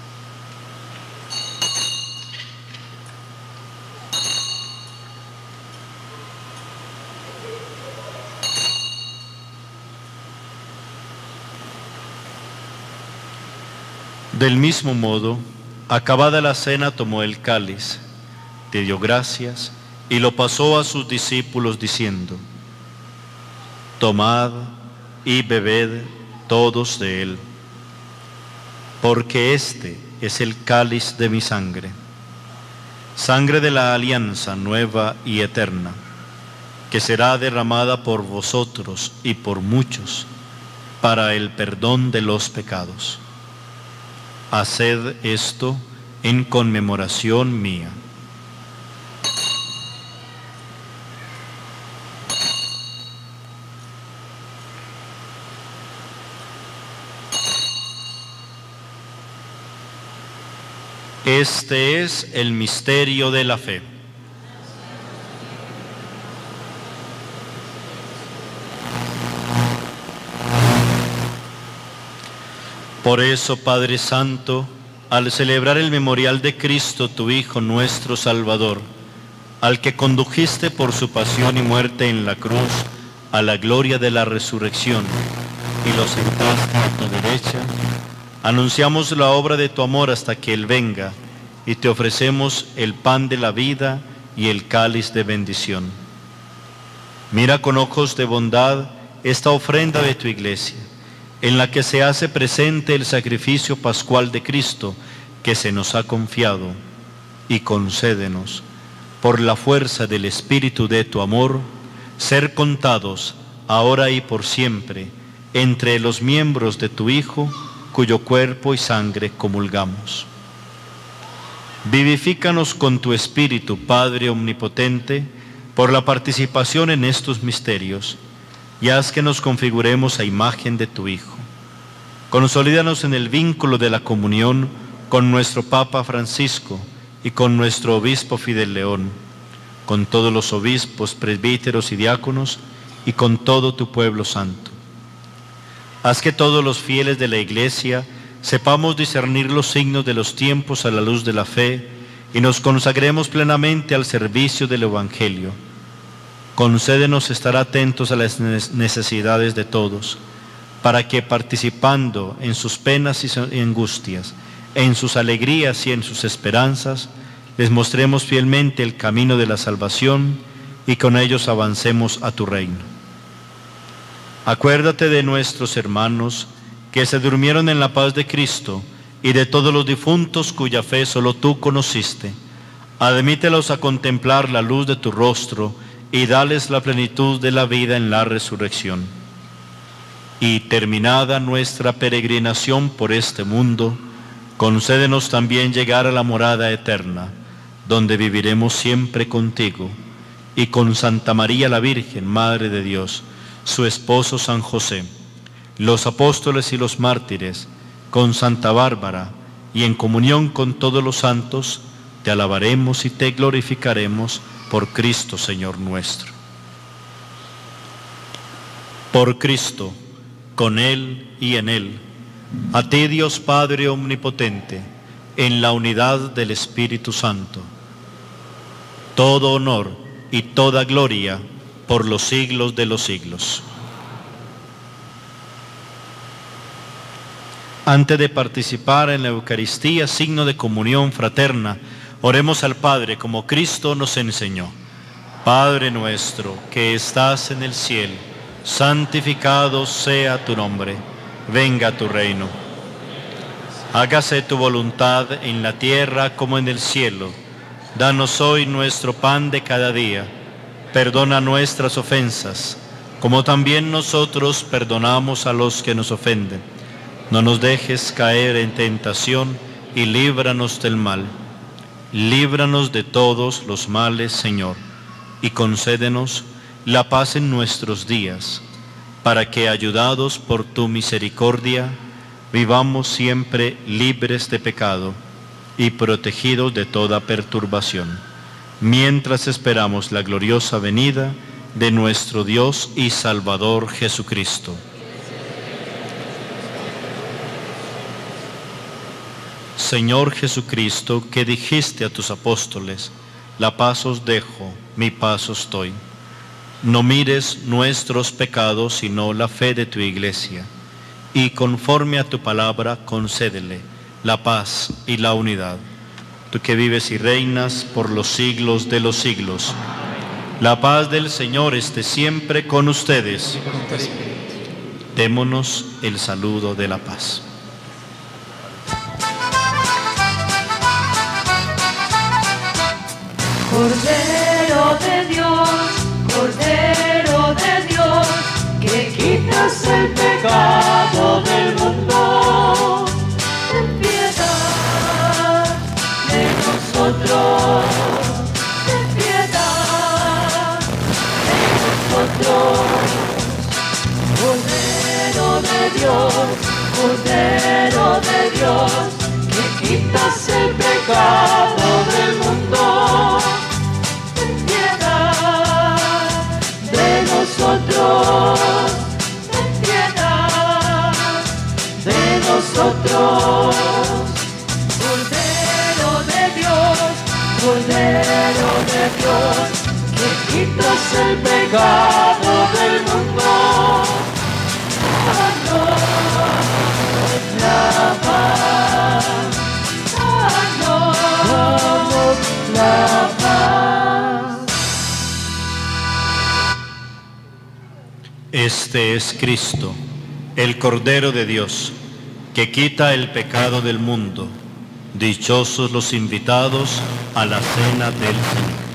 Del mismo modo, acabada la cena, tomó el cáliz, te dio gracias y lo pasó a sus discípulos diciendo: tomad y bebed todos de él, porque este es el cáliz de mi sangre, sangre de la alianza nueva y eterna, que será derramada por vosotros y por muchos para el perdón de los pecados. Haced esto en conmemoración mía. Este es el misterio de la fe. Por eso, Padre Santo, al celebrar el memorial de Cristo, tu Hijo nuestro Salvador, al que condujiste por su pasión y muerte en la cruz a la gloria de la resurrección y lo sentaste a tu derecha, anunciamos la obra de tu amor hasta que Él venga, y te ofrecemos el pan de la vida y el cáliz de bendición. Mira con ojos de bondad esta ofrenda de tu iglesia, en la que se hace presente el sacrificio pascual de Cristo que se nos ha confiado, y concédenos, por la fuerza del Espíritu de tu amor, ser contados, ahora y por siempre, entre los miembros de tu Hijo, cuyo cuerpo y sangre comulgamos. Vivifícanos con tu Espíritu, Padre Omnipotente, por la participación en estos misterios, y haz que nos configuremos a imagen de tu Hijo. Consolídanos en el vínculo de la comunión con nuestro Papa Francisco y con nuestro Obispo Fidel León, con todos los obispos, presbíteros y diáconos, y con todo tu pueblo santo. Haz que todos los fieles de la Iglesia sepamos discernir los signos de los tiempos a la luz de la fe y nos consagremos plenamente al servicio del Evangelio. Concédenos estar atentos a las necesidades de todos, para que participando en sus penas y angustias, en sus alegrías y en sus esperanzas, les mostremos fielmente el camino de la salvación y con ellos avancemos a tu reino. Acuérdate de nuestros hermanos que se durmieron en la paz de Cristo y de todos los difuntos cuya fe solo tú conociste. Admítelos a contemplar la luz de tu rostro y dales la plenitud de la vida en la resurrección. Y terminada nuestra peregrinación por este mundo, concédenos también llegar a la morada eterna, donde viviremos siempre contigo, y con Santa María la Virgen, Madre de Dios, su esposo San José, los apóstoles y los mártires, con Santa Bárbara, y en comunión con todos los santos, te alabaremos y te glorificaremos por Cristo, Señor nuestro. Por Cristo, con Él y en Él, a ti Dios Padre Omnipotente, en la unidad del Espíritu Santo, todo honor y toda gloria por los siglos de los siglos. Antes de participar en la Eucaristía, signo de comunión fraterna, oremos al Padre como Cristo nos enseñó. Padre nuestro que estás en el cielo, santificado sea tu nombre. Venga tu reino. Hágase tu voluntad en la tierra como en el cielo. Danos hoy nuestro pan de cada día. Perdona nuestras ofensas, como también nosotros perdonamos a los que nos ofenden. No nos dejes caer en tentación y líbranos del mal. líbranos de todos los males, Señor, y concédenos la paz en nuestros días, para que, ayudados por tu misericordia, vivamos siempre libres de pecado y protegidos de toda perturbación, mientras esperamos la gloriosa venida de nuestro Dios y Salvador Jesucristo. Señor Jesucristo, que dijiste a tus apóstoles, la paz os dejo, mi paz os doy. No mires nuestros pecados, sino la fe de tu iglesia, y conforme a tu palabra concédele la paz y la unidad. Tú que vives y reinas por los siglos de los siglos. La paz del Señor esté siempre con ustedes. Démonos el saludo de la paz. Cordero de Dios, Cordero de Dios, que quitas el pecado del mundo, ten piedad de nosotros, ten piedad de nosotros. Cordero de Dios, Cordero de Dios, que quitas el pecado del mundo, ten piedad de nosotros, ten piedad de nosotros. Cordero de Dios, Cordero de Dios, que quitas el pecado del mundo, danos la paz, danos la paz. Este es Cristo, el Cordero de Dios, que quita el pecado del mundo. Dichosos los invitados a la cena del Señor.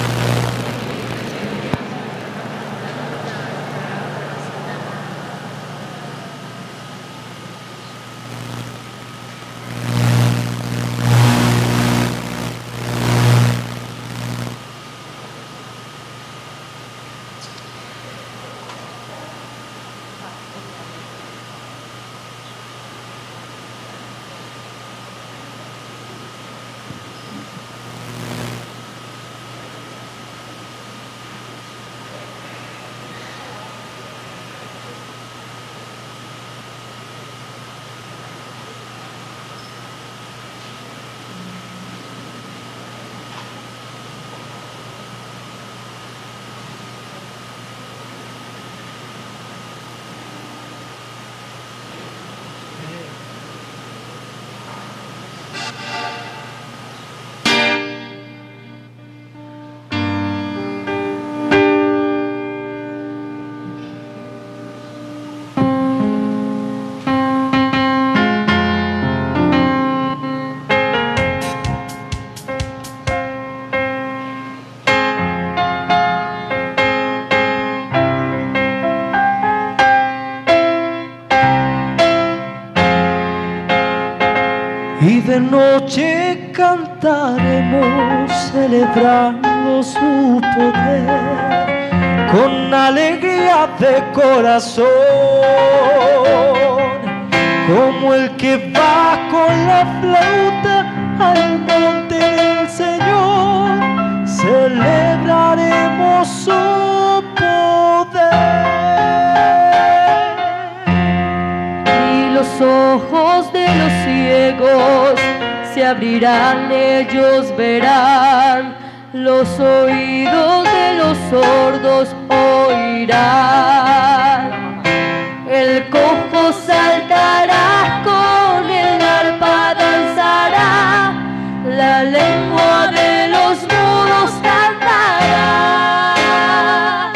Y de noche cantaremos celebrando su poder con alegría de corazón, como el que va con la flauta al monte del Señor, celebraremos su poder. Y los ojos de los ciegos se abrirán, ellos verán, los oídos de los sordos oirán. El cojo saltará, con el arpa danzará, la lengua de los mudos cantará,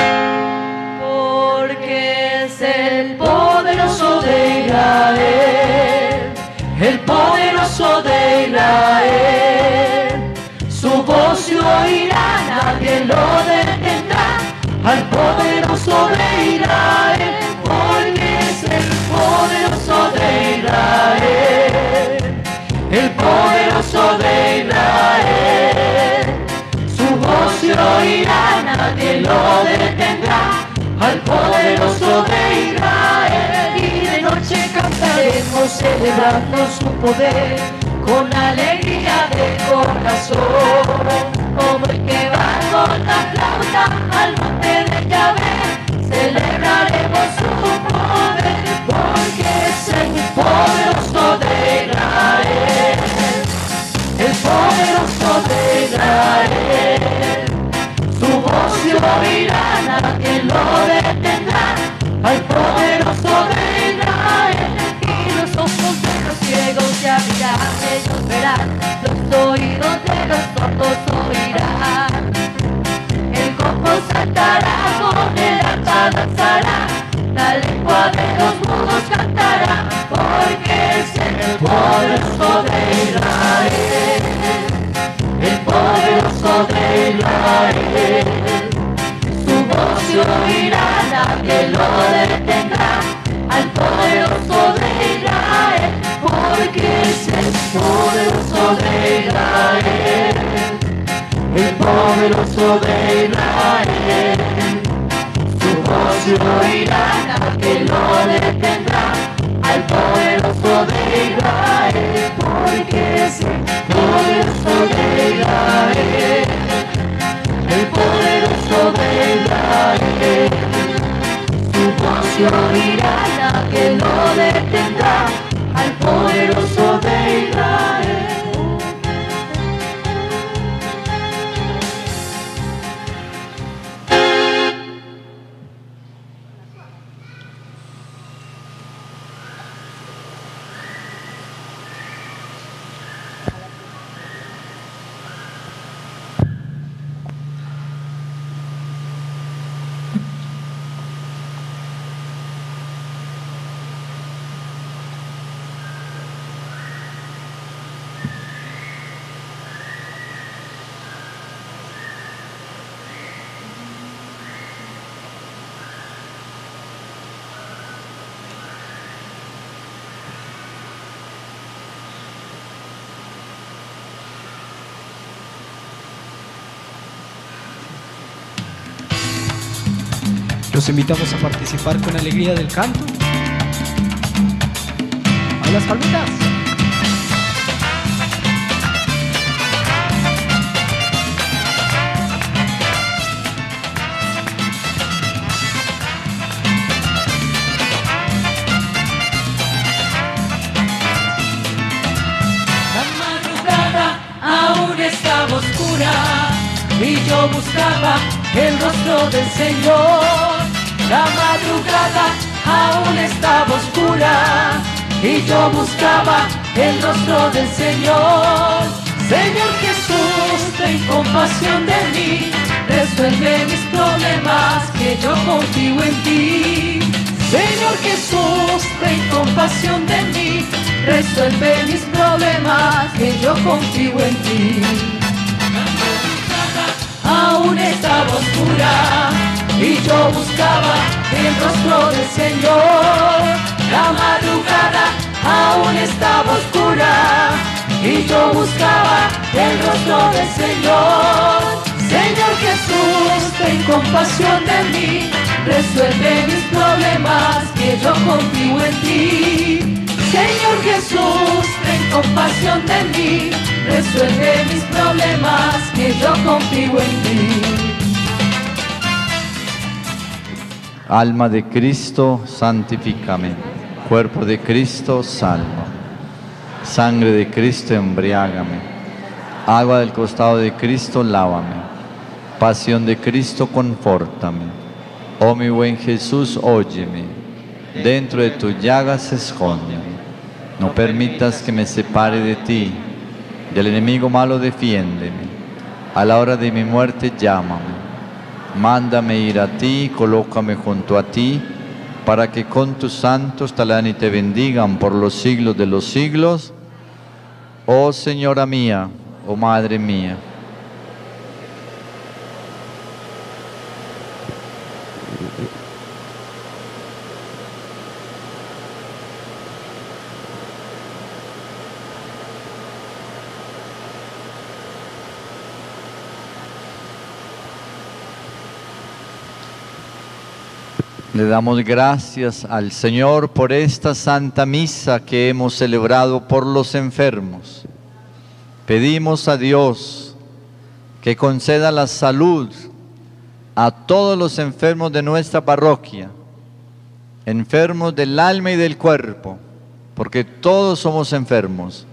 porque es el poderoso de Israel, el poderoso de Israel. Su voz se oirá, nadie lo detendrá, al poderoso de Israel, porque es el poderoso de lo detendrá, al poderoso de Israel. Y de noche cantaremos celebrando su poder, con alegría de corazón, como el que va con la flauta al monte de Yahvé. Celebraremos su poder, porque es el poderoso de Israel, el poderoso de Israel. Su voz se oirá, nadie lo detendrá, al poderoso de Israel. Y los ojos de los ciegos se abrirán, ellos verán, los oídos de los sordos oirán. El cojo saltará, con el arpa danzará, la lengua de los mudos cantará, porque es el poderoso de Israel, el poderoso de Israel. Su voz se oirá, nadie lo detendrá, al poderoso de Israel, porque es el poderoso de Israel, el poderoso de Israel. Su voz se oirá, nadie lo detendrá, al poderoso de Israel, porque es el poderoso de Israel, el poderoso de Israel. Su voz se oirá, nadie lo detendrá, al poderoso de Israel. Los invitamos a participar con alegría del canto. ¡A las palmitas! La madrugada aún estaba oscura y yo buscaba el rostro del Señor. La madrugada aún estaba oscura y yo buscaba el rostro del Señor. Señor Jesús, ten compasión de mí, resuelve mis problemas, que yo confío en ti. Señor Jesús, ten compasión de mí, resuelve mis problemas, que yo confío en ti. Aún estaba oscura y yo buscaba el rostro del Señor. La madrugada aún estaba oscura y yo buscaba el rostro del Señor. Señor Jesús, ten compasión de mí, resuelve mis problemas, que yo confío en ti. Señor Jesús, ten compasión de mí, resuelve mis problemas, que yo confío en ti. Alma de Cristo, santifícame. Cuerpo de Cristo, salva. Sangre de Cristo, embriágame. Agua del costado de Cristo, lávame. Pasión de Cristo, confórtame. Oh mi buen Jesús, óyeme. Dentro de tus llagas, escóndeme. No permitas que me separe de ti. Del enemigo malo, defiéndeme. A la hora de mi muerte, llámame. Mándame ir a ti, colócame junto a ti, para que con tus santos te alaben y te bendigan por los siglos de los siglos. Oh Señora mía, oh Madre mía. Le damos gracias al Señor por esta Santa Misa que hemos celebrado por los enfermos. Pedimos a Dios que conceda la salud a todos los enfermos de nuestra parroquia, enfermos del alma y del cuerpo, porque todos somos enfermos.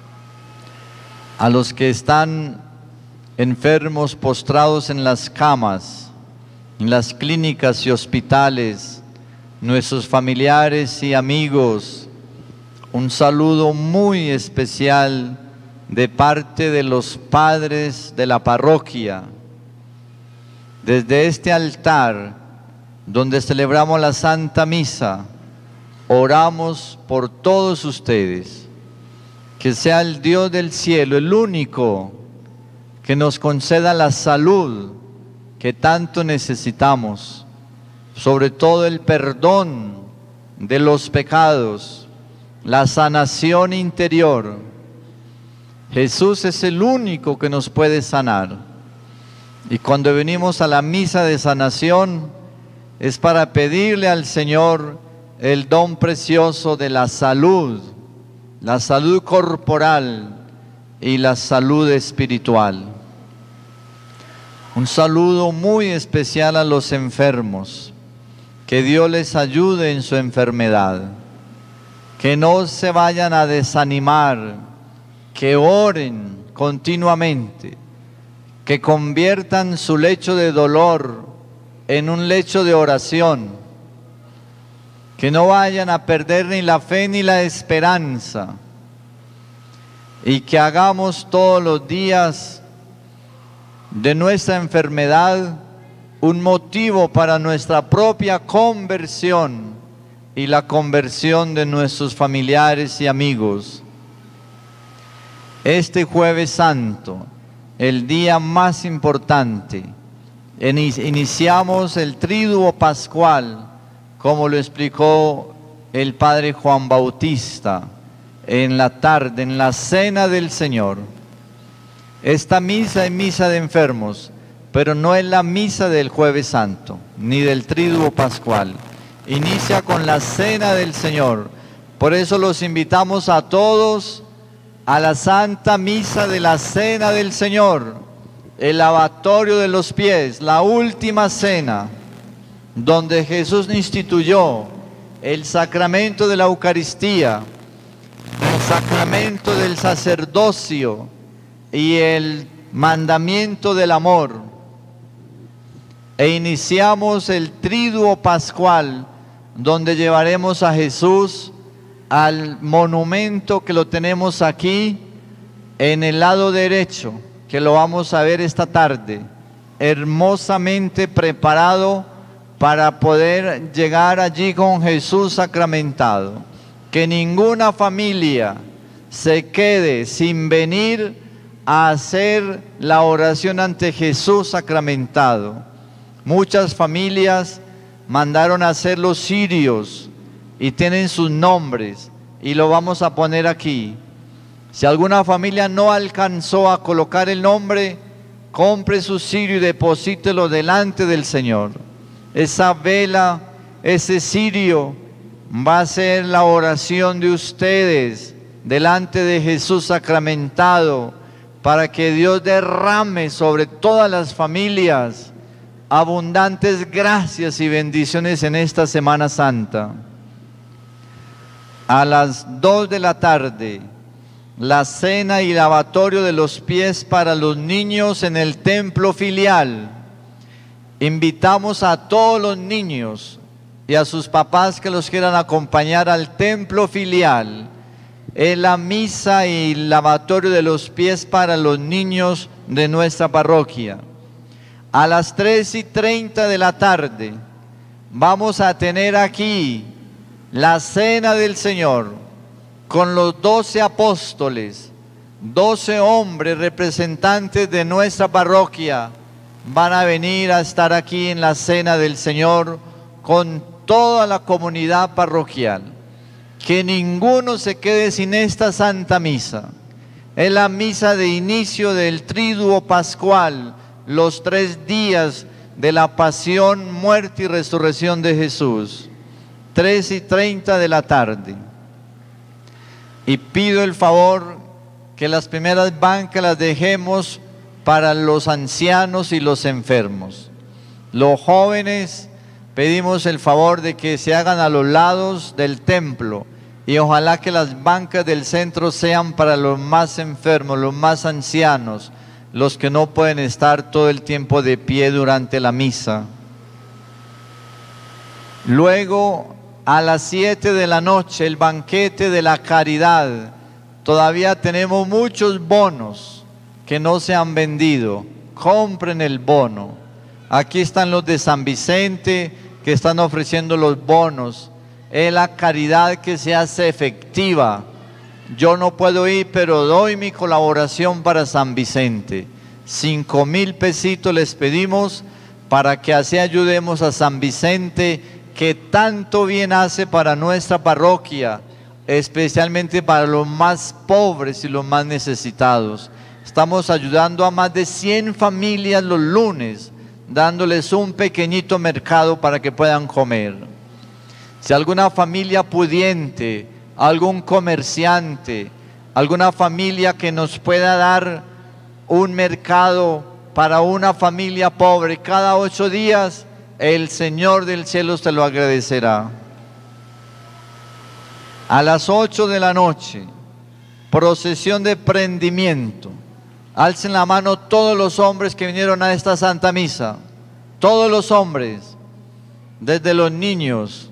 A los que están enfermos postrados en las camas, en las clínicas y hospitales, nuestros familiares y amigos, un saludo muy especial de parte de los padres de la parroquia. Desde este altar, donde celebramos la Santa Misa, oramos por todos ustedes. Que sea el Dios del cielo, el único, que nos conceda la salud que tanto necesitamos, sobre todo el perdón de los pecados, la sanación interior. Jesús es el único que nos puede sanar. Y cuando venimos a la misa de sanación, es para pedirle al Señor el don precioso de la salud, la salud corporal y la salud espiritual. Un saludo muy especial a los enfermos. Que Dios les ayude en su enfermedad. Que no se vayan a desanimar. Que oren continuamente. Que conviertan su lecho de dolor en un lecho de oración. Que no vayan a perder ni la fe ni la esperanza. Y que hagamos todos los días de nuestra enfermedad un motivo para nuestra propia conversión y la conversión de nuestros familiares y amigos. Este Jueves Santo, el día más importante, iniciamos el Triduo Pascual, como lo explicó el Padre Juan Bautista en la tarde, en la Cena del Señor. Esta misa es misa de enfermos, pero no es la misa del Jueves Santo, ni del Triduo Pascual. Inicia con la Cena del Señor. Por eso los invitamos a todos a la Santa Misa de la Cena del Señor, el lavatorio de los pies, la última cena, donde Jesús instituyó el sacramento de la Eucaristía, el sacramento del sacerdocio y el mandamiento del amor. E iniciamos el Triduo Pascual, donde llevaremos a Jesús al monumento que lo tenemos aquí en el lado derecho, que lo vamos a ver esta tarde, hermosamente preparado para poder llegar allí con Jesús sacramentado. Que ninguna familia se quede sin venir a hacer la oración ante Jesús sacramentado. Muchas familias mandaron a hacer los cirios y tienen sus nombres y lo vamos a poner aquí. Si alguna familia no alcanzó a colocar el nombre, compre su cirio y deposítelo delante del Señor. Esa vela, ese cirio va a ser la oración de ustedes delante de Jesús sacramentado, para que Dios derrame sobre todas las familias abundantes gracias y bendiciones en esta Semana Santa. A las dos de la tarde, la cena y lavatorio de los pies para los niños en el templo filial. Invitamos a todos los niños y a sus papás que los quieran acompañar al templo filial. Es la misa y lavatorio de los pies para los niños de nuestra parroquia. A las tres y treinta de la tarde vamos a tener aquí la Cena del Señor con los doce apóstoles, doce hombres representantes de nuestra parroquia. Van a venir a estar aquí en la Cena del Señor con toda la comunidad parroquial. Que ninguno se quede sin esta Santa Misa. Es la misa de inicio del Triduo Pascual, los tres días de la pasión, muerte y resurrección de Jesús. Tres y treinta de la tarde. Y pido el favor que las primeras bancas las dejemos para los ancianos y los enfermos. Los jóvenes pedimos el favor de que se hagan a los lados del templo y ojalá que las bancas del centro sean para los más enfermos, los más ancianos, los que no pueden estar todo el tiempo de pie durante la misa. Luego, a las siete de la noche, el banquete de la caridad. Todavía tenemos muchos bonos que no se han vendido. Compren el bono. Aquí están los de San Vicente que están ofreciendo los bonos. Es la caridad que se hace efectiva. Yo no puedo ir, pero doy mi colaboración para San Vicente. Cinco mil pesitos les pedimos para que así ayudemos a San Vicente, que tanto bien hace para nuestra parroquia, especialmente para los más pobres y los más necesitados. Estamos ayudando a más de cien familias los lunes, dándoles un pequeñito mercado para que puedan comer. Si alguna familia pudiente, algún comerciante, alguna familia que nos pueda dar un mercado para una familia pobre cada ocho días, el Señor del cielo te lo agradecerá. A las ocho de la noche, procesión de prendimiento. Alcen la mano todos los hombres que vinieron a esta Santa Misa. Todos los hombres, desde los niños.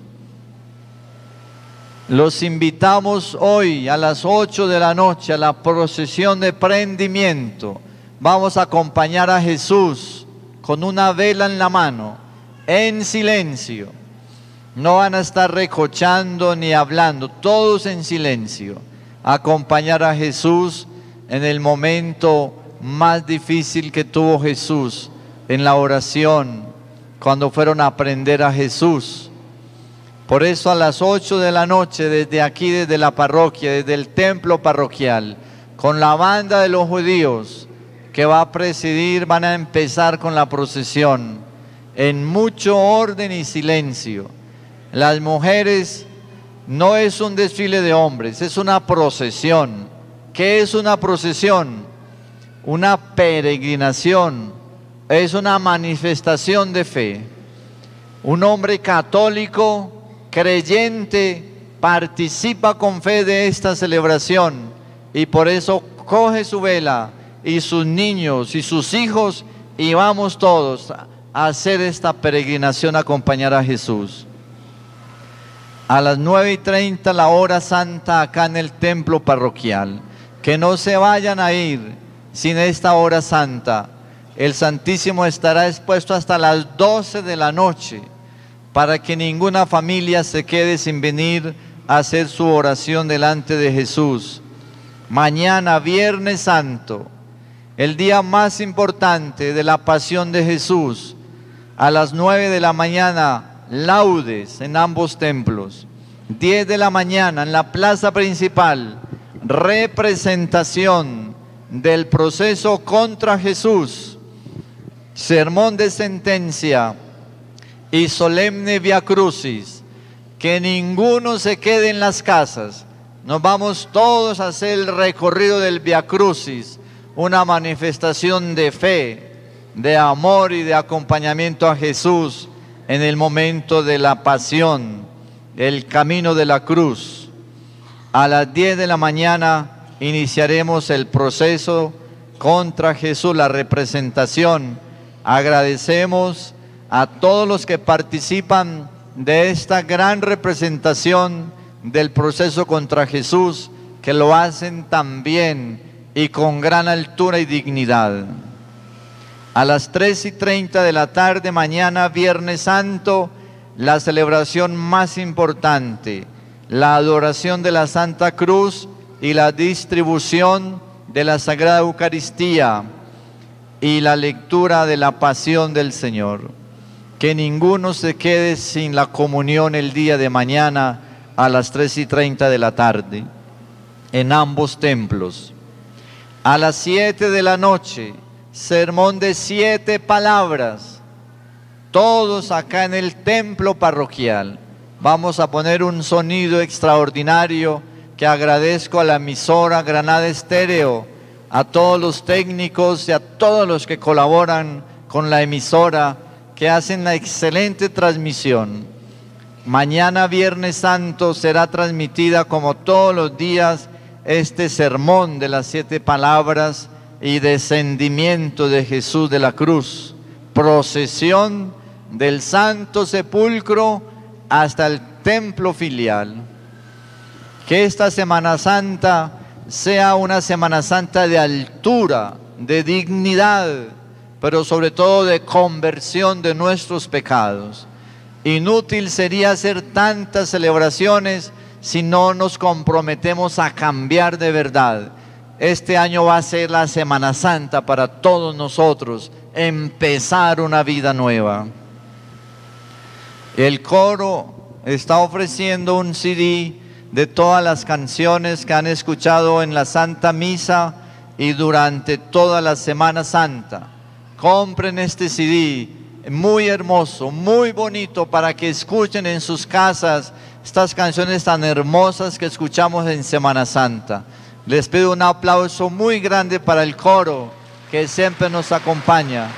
Los invitamos hoy a las ocho de la noche a la procesión de prendimiento. Vamos a acompañar a Jesús con una vela en la mano, en silencio. No van a estar recochando ni hablando, todos en silencio. Acompañar a Jesús en el momento más difícil que tuvo Jesús, en la oración, cuando fueron a aprender a Jesús. Por eso a las ocho de la noche, desde aquí, desde la parroquia, desde el templo parroquial, con la banda de los judíos que va a presidir, van a empezar con la procesión, en mucho orden y silencio. Las mujeres, no es un desfile de hombres, es una procesión. ¿Qué es una procesión? Una peregrinación, es una manifestación de fe. Un hombre católico, creyente, participa con fe de esta celebración y por eso coge su vela y sus niños y sus hijos y vamos todos a hacer esta peregrinación, a acompañar a Jesús. A las nueve y treinta la hora santa acá en el templo parroquial. Que no se vayan a ir sin esta hora santa. El Santísimo estará expuesto hasta las doce de la noche para que ninguna familia se quede sin venir a hacer su oración delante de Jesús. Mañana, Viernes Santo, el día más importante de la pasión de Jesús, a las nueve de la mañana, laudes en ambos templos. diez de la mañana en la plaza principal, representación del proceso contra Jesús, sermón de sentencia y solemne via crucis. Que ninguno se quede en las casas, nos vamos todos a hacer el recorrido del via crucis, una manifestación de fe, de amor y de acompañamiento a Jesús en el momento de la pasión, el camino de la cruz. A las diez de la mañana iniciaremos el proceso contra Jesús, la representación. Agradecemos a todos los que participan de esta gran representación del proceso contra Jesús, que lo hacen tan bien y con gran altura y dignidad. A las tres y treinta de la tarde, mañana Viernes Santo, la celebración más importante, la adoración de la Santa Cruz y la distribución de la Sagrada Eucaristía y la lectura de la Pasión del Señor. Que ninguno se quede sin la comunión el día de mañana a las tres y treinta de la tarde en ambos templos. A las siete de la noche, sermón de siete palabras, todos acá en el templo parroquial. Vamos a poner un sonido extraordinario que agradezco a la emisora Granada Estéreo, a todos los técnicos y a todos los que colaboran con la emisora, que hacen la excelente transmisión. Mañana Viernes Santo será transmitida como todos los días este sermón de las siete palabras y descendimiento de Jesús de la cruz, procesión del Santo Sepulcro hasta el templo filial. Que esta Semana Santa sea una Semana Santa de altura, de dignidad, pero sobre todo de conversión de nuestros pecados. Inútil sería hacer tantas celebraciones si no nos comprometemos a cambiar de verdad. Este año va a ser la Semana Santa para todos nosotros, empezar una vida nueva. El coro está ofreciendo un C D de todas las canciones que han escuchado en la Santa Misa y durante toda la Semana Santa. Compren este C D, muy hermoso, muy bonito, para que escuchen en sus casas estas canciones tan hermosas que escuchamos en Semana Santa. Les pido un aplauso muy grande para el coro que siempre nos acompaña.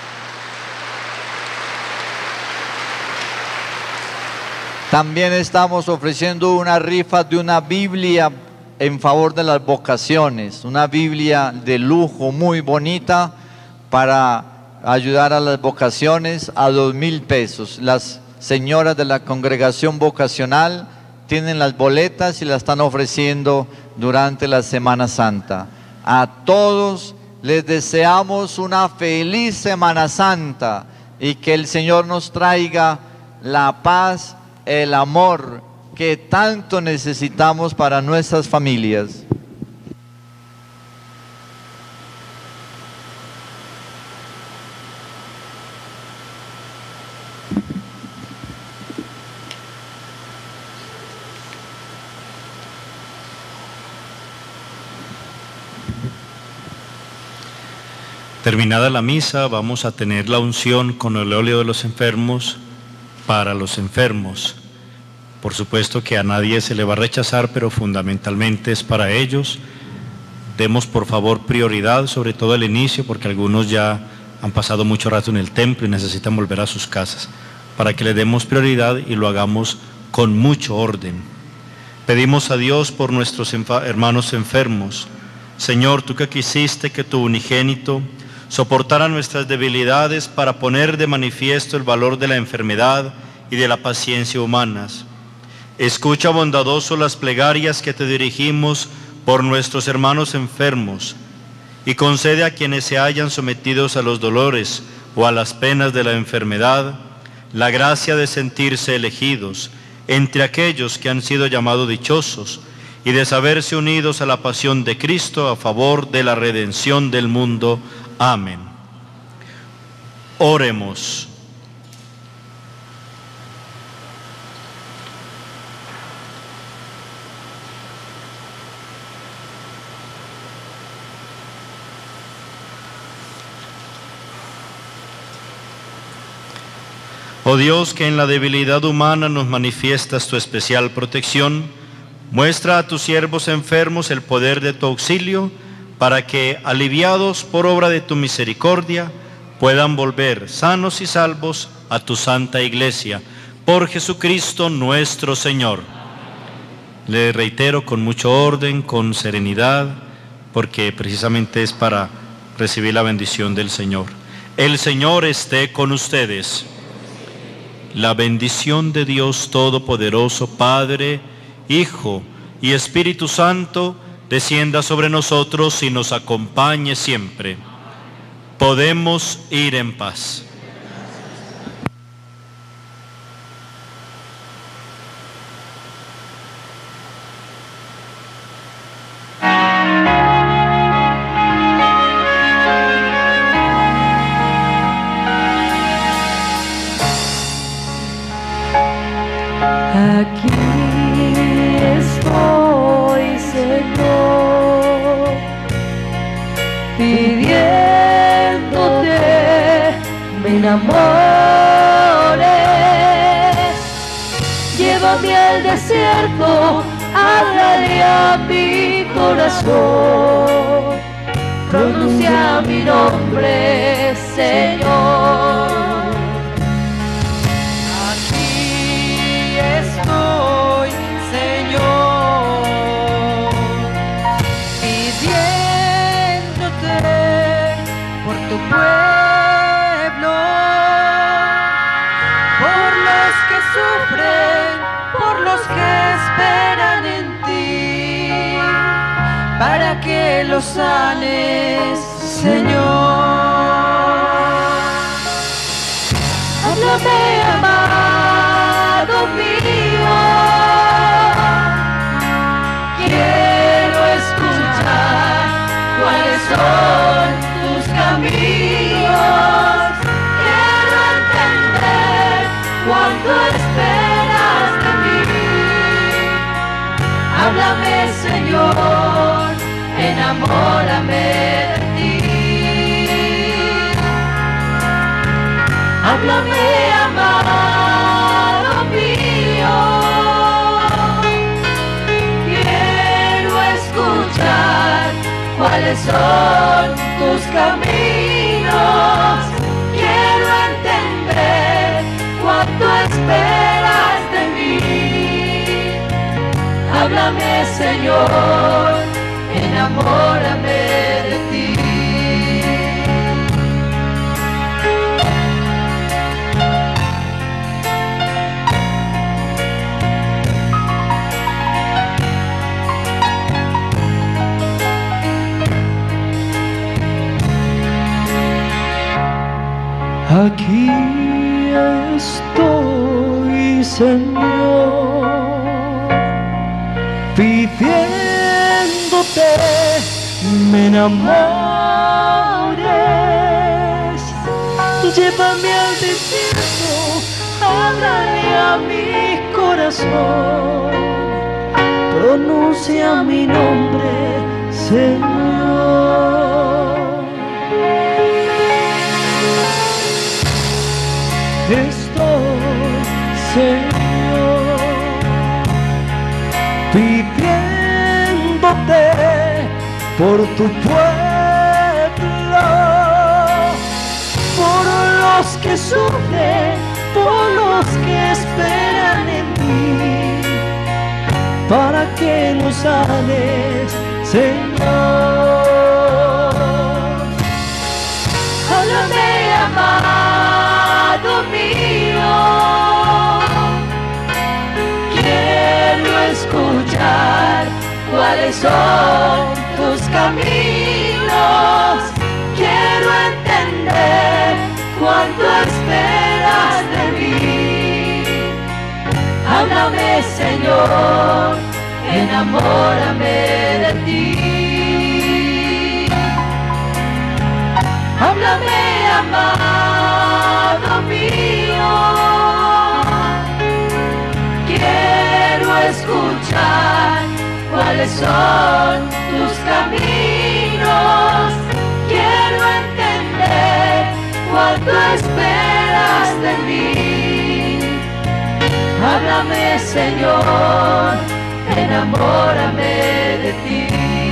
También estamos ofreciendo una rifa de una Biblia en favor de las vocaciones, una Biblia de lujo muy bonita para ayudar a las vocaciones, a dos mil pesos. Las señoras de la congregación vocacional tienen las boletas y las están ofreciendo durante la Semana Santa. A todos les deseamos una feliz Semana Santa y que el Señor nos traiga la paz, el amor que tanto necesitamos para nuestras familias. Terminada la misa, vamos a tener la unción con el óleo de los enfermos para los enfermos. Por supuesto que a nadie se le va a rechazar, pero fundamentalmente es para ellos. Demos por favor prioridad, sobre todo al inicio, porque algunos ya han pasado mucho rato en el templo y necesitan volver a sus casas, para que le demos prioridad y lo hagamos con mucho orden. Pedimos a Dios por nuestros hermanos enfermos. Señor, tú que quisiste que tu unigénito soportara nuestras debilidades para poner de manifiesto el valor de la enfermedad y de la paciencia humanas. Escucha bondadoso las plegarias que te dirigimos por nuestros hermanos enfermos y concede a quienes se hayan sometidos a los dolores o a las penas de la enfermedad la gracia de sentirse elegidos entre aquellos que han sido llamados dichosos y de saberse unidos a la pasión de Cristo a favor de la redención del mundo. Amén. Oremos. Oh Dios, que en la debilidad humana nos manifiestas tu especial protección, muestra a tus siervos enfermos el poder de tu auxilio, para que, aliviados por obra de tu misericordia, puedan volver sanos y salvos a tu santa iglesia. Por Jesucristo nuestro Señor. Le reitero con mucho orden, con serenidad, porque precisamente es para recibir la bendición del Señor. El Señor esté con ustedes. La bendición de Dios Todopoderoso, Padre, Hijo y Espíritu Santo, descienda sobre nosotros y nos acompañe siempre. Podemos ir en paz. Aquí estoy, Señor, pidiéndote, me enamoro. el desierto, háblale a mi corazón. Pronuncia mi nombre, Señor. Aquí estoy, Señor, pidiéndote por tu pueblo, por los que sufren, por los que esperan en ti, para que los sanes, Señor. Háblame, amado mío, quiero escuchar cuáles son tus caminos, quiero entender cuánto esperas de mí. Háblame, Señor, enamórame de ti. Háblame, amado mío, quiero escuchar cuáles son tus caminos, quiero entender cuánto esperas de mí. Háblame, Señor, enamórame de ti. Aquí estoy, Señor, pidiéndote me enamores. Llévame al desierto, háblale a mi corazón. Pronuncia mi nombre, Señor. Estoy, Señor, pidiéndote por tu pueblo, por los que sufren, por los que esperan en ti, para que nos sanes, Señor. Háblame, amado mío, quiero escuchar cuáles son tus caminos, quiero entender cuánto esperas de mí. Háblame, Señor, enamórame de ti. Háblame, amado mío, quiero escuchar cuáles son tus caminos, quiero entender cuánto esperas de mí. Háblame, Señor, enamórame de ti.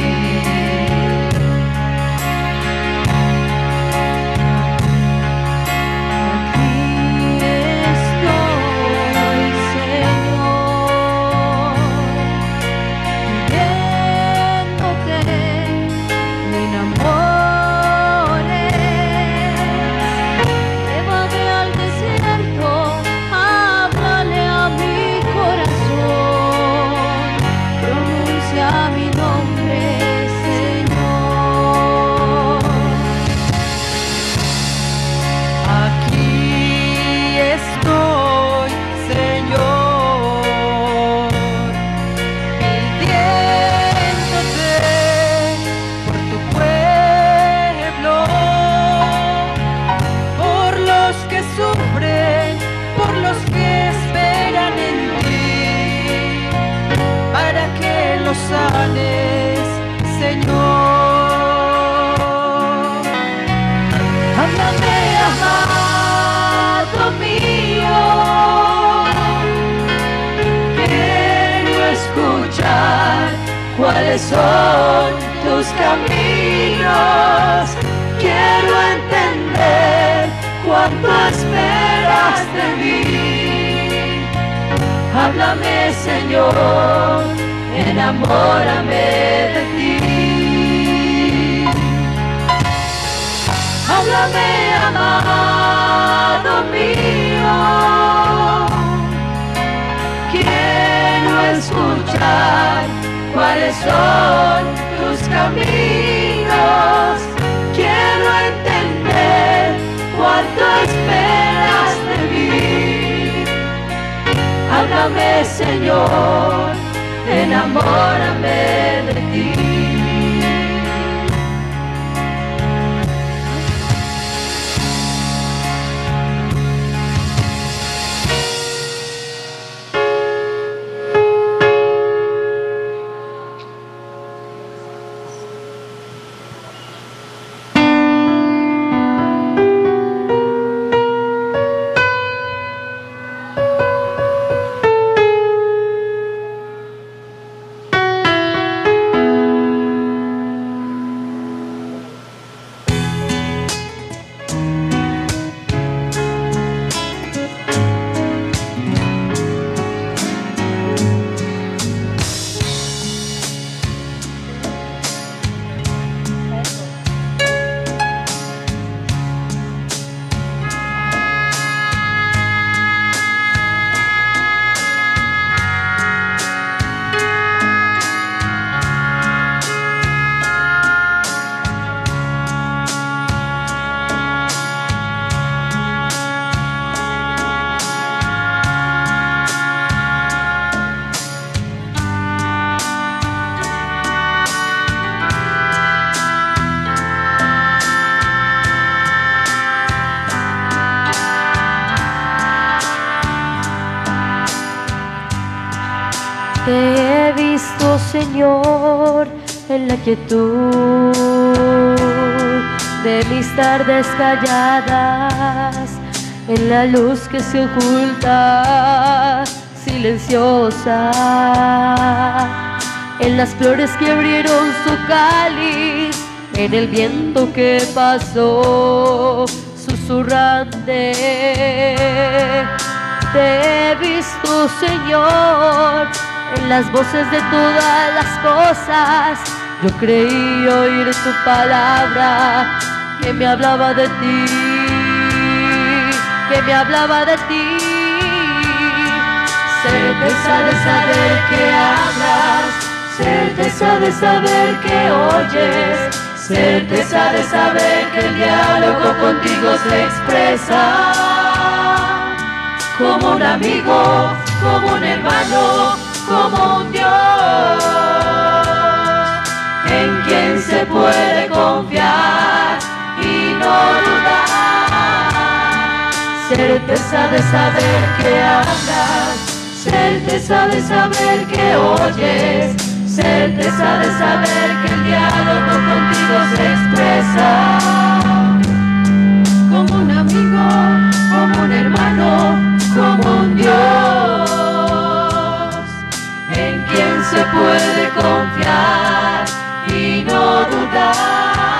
sanes, Señor. Háblame, amado mío, que cuáles son tus caminos. Quiero entender cuánto esperas de mí. Háblame, Señor, enamórame de ti. Háblame, amado mío, quiero escuchar cuáles son tus caminos. Quiero entender cuánto esperas de mí. Háblame, Señor, enamórame de ti. Te he visto, Señor, en la quietud de mis tardes calladas, en la luz que se oculta, silenciosa, en las flores que abrieron su cáliz, en el viento que pasó susurrante. Te he visto, Señor, en las voces de todas las cosas. Yo creí oír tu palabra que me hablaba de ti, que me hablaba de ti. Certeza de saber que hablas, certeza de saber que oyes, certeza de saber que el diálogo contigo se expresa como un amigo, como un hermano, como un Dios en quien se puede confiar y no dudar. Certeza de saber que hablas, certeza de saber que oyes, certeza de saber que el diálogo contigo se expresa como un amigo, como un hermano, como un Dios en quien se puede confiar y no dudar.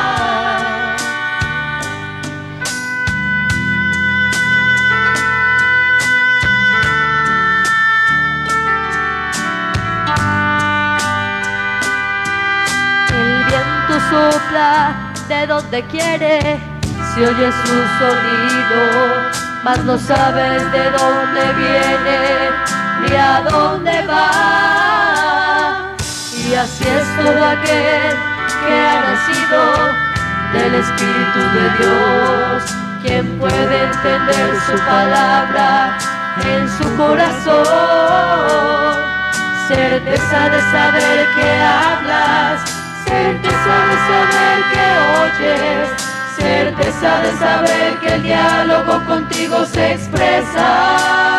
El viento sopla de donde quiere, se oye su sonido, mas no sabes de dónde viene ni a dónde va. Y así es todo aquel que ha nacido del Espíritu de Dios, quien puede entender su palabra en su corazón. Certeza de saber que hablas, certeza de saber que oyes, certeza de saber que el diálogo contigo se expresa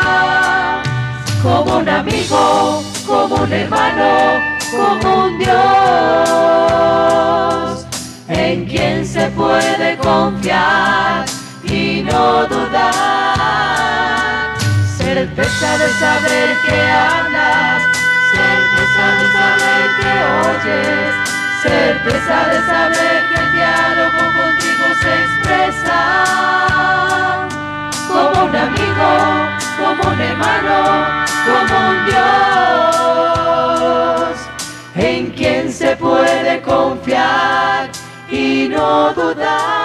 como un amigo, como un hermano, como un Dios en quien se puede confiar y no dudar. Certeza de saber que hablas, certeza de saber que oyes, certeza de saber que el diálogo contigo se expresa como un amigo, como un hermano, como un Dios en quien se puede confiar y no dudar.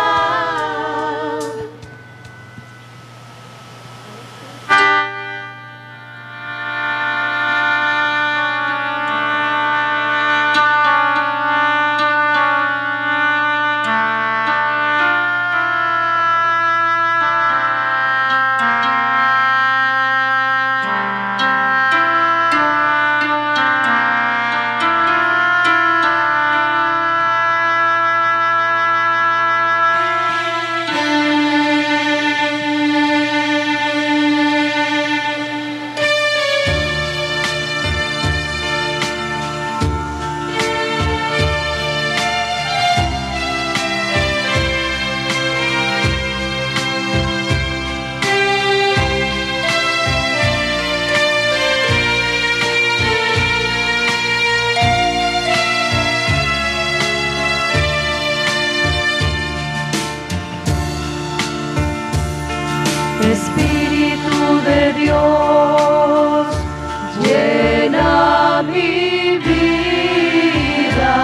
Espíritu de Dios, llena mi vida,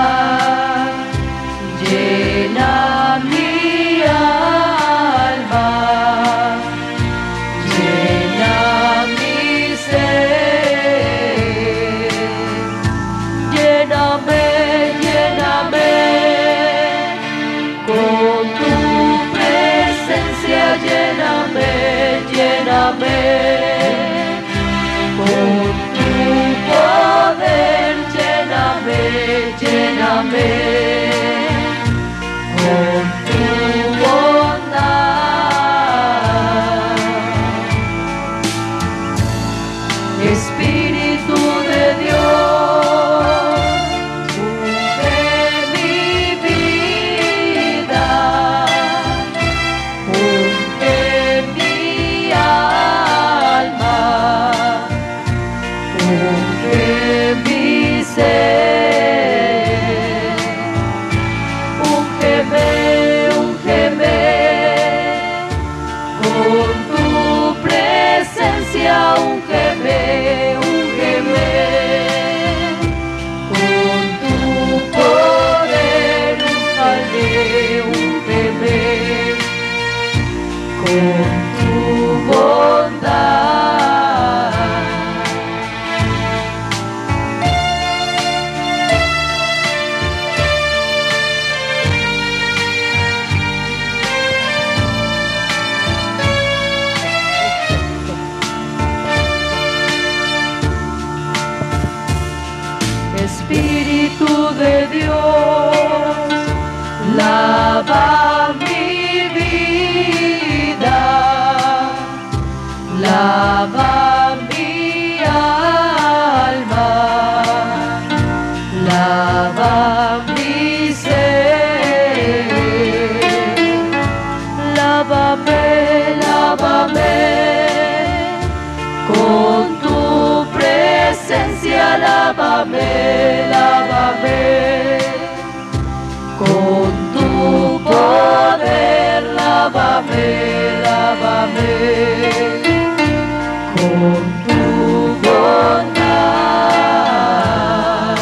llena mi alma, llena mi ser, lléname, lléname con tu presencia, lléname. Lléname con tu poder, lléname, lléname con tu bondad. Espíritu de Dios, unge mi vida, unge mi alma, unge mi ser, úngeme, úngeme con tu presencia, úngeme, úngeme con tu poder, úngame, úngeme con tu bondad. Espíritu de Dios, lava mi vida, lava mi alma, lava mi ser, lávame, lávame con tu presencia, lávame, lávame con tu poder, lávame, lávame con tu bondad.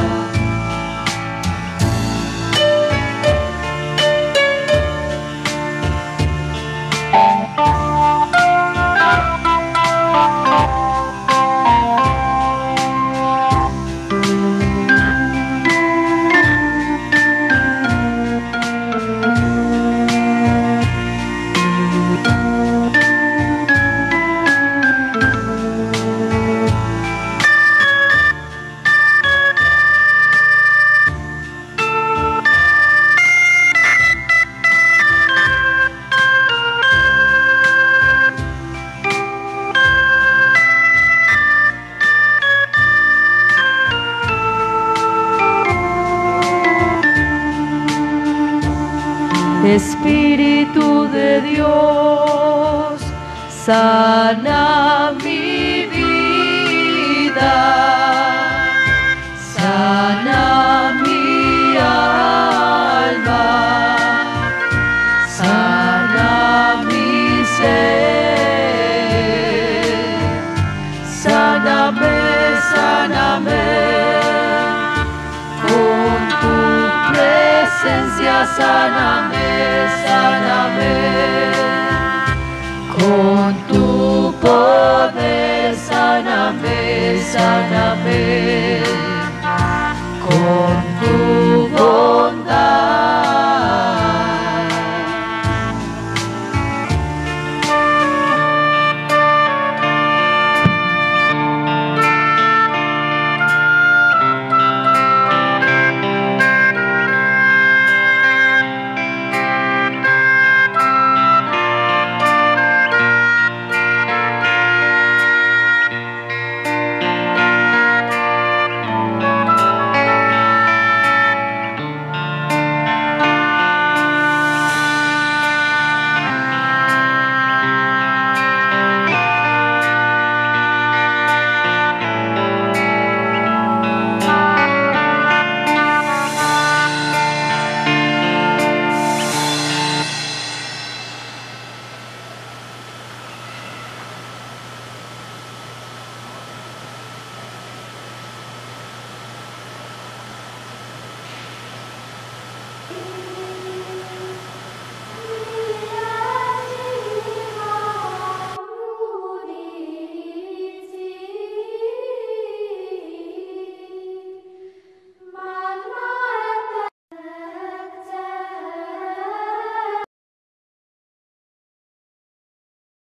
Espíritu de Dios, sana mi vida, Sana mi alma, sana mi ser, sáname, sáname, con tu presencia sáname, sáname, con tu poder sáname, sáname.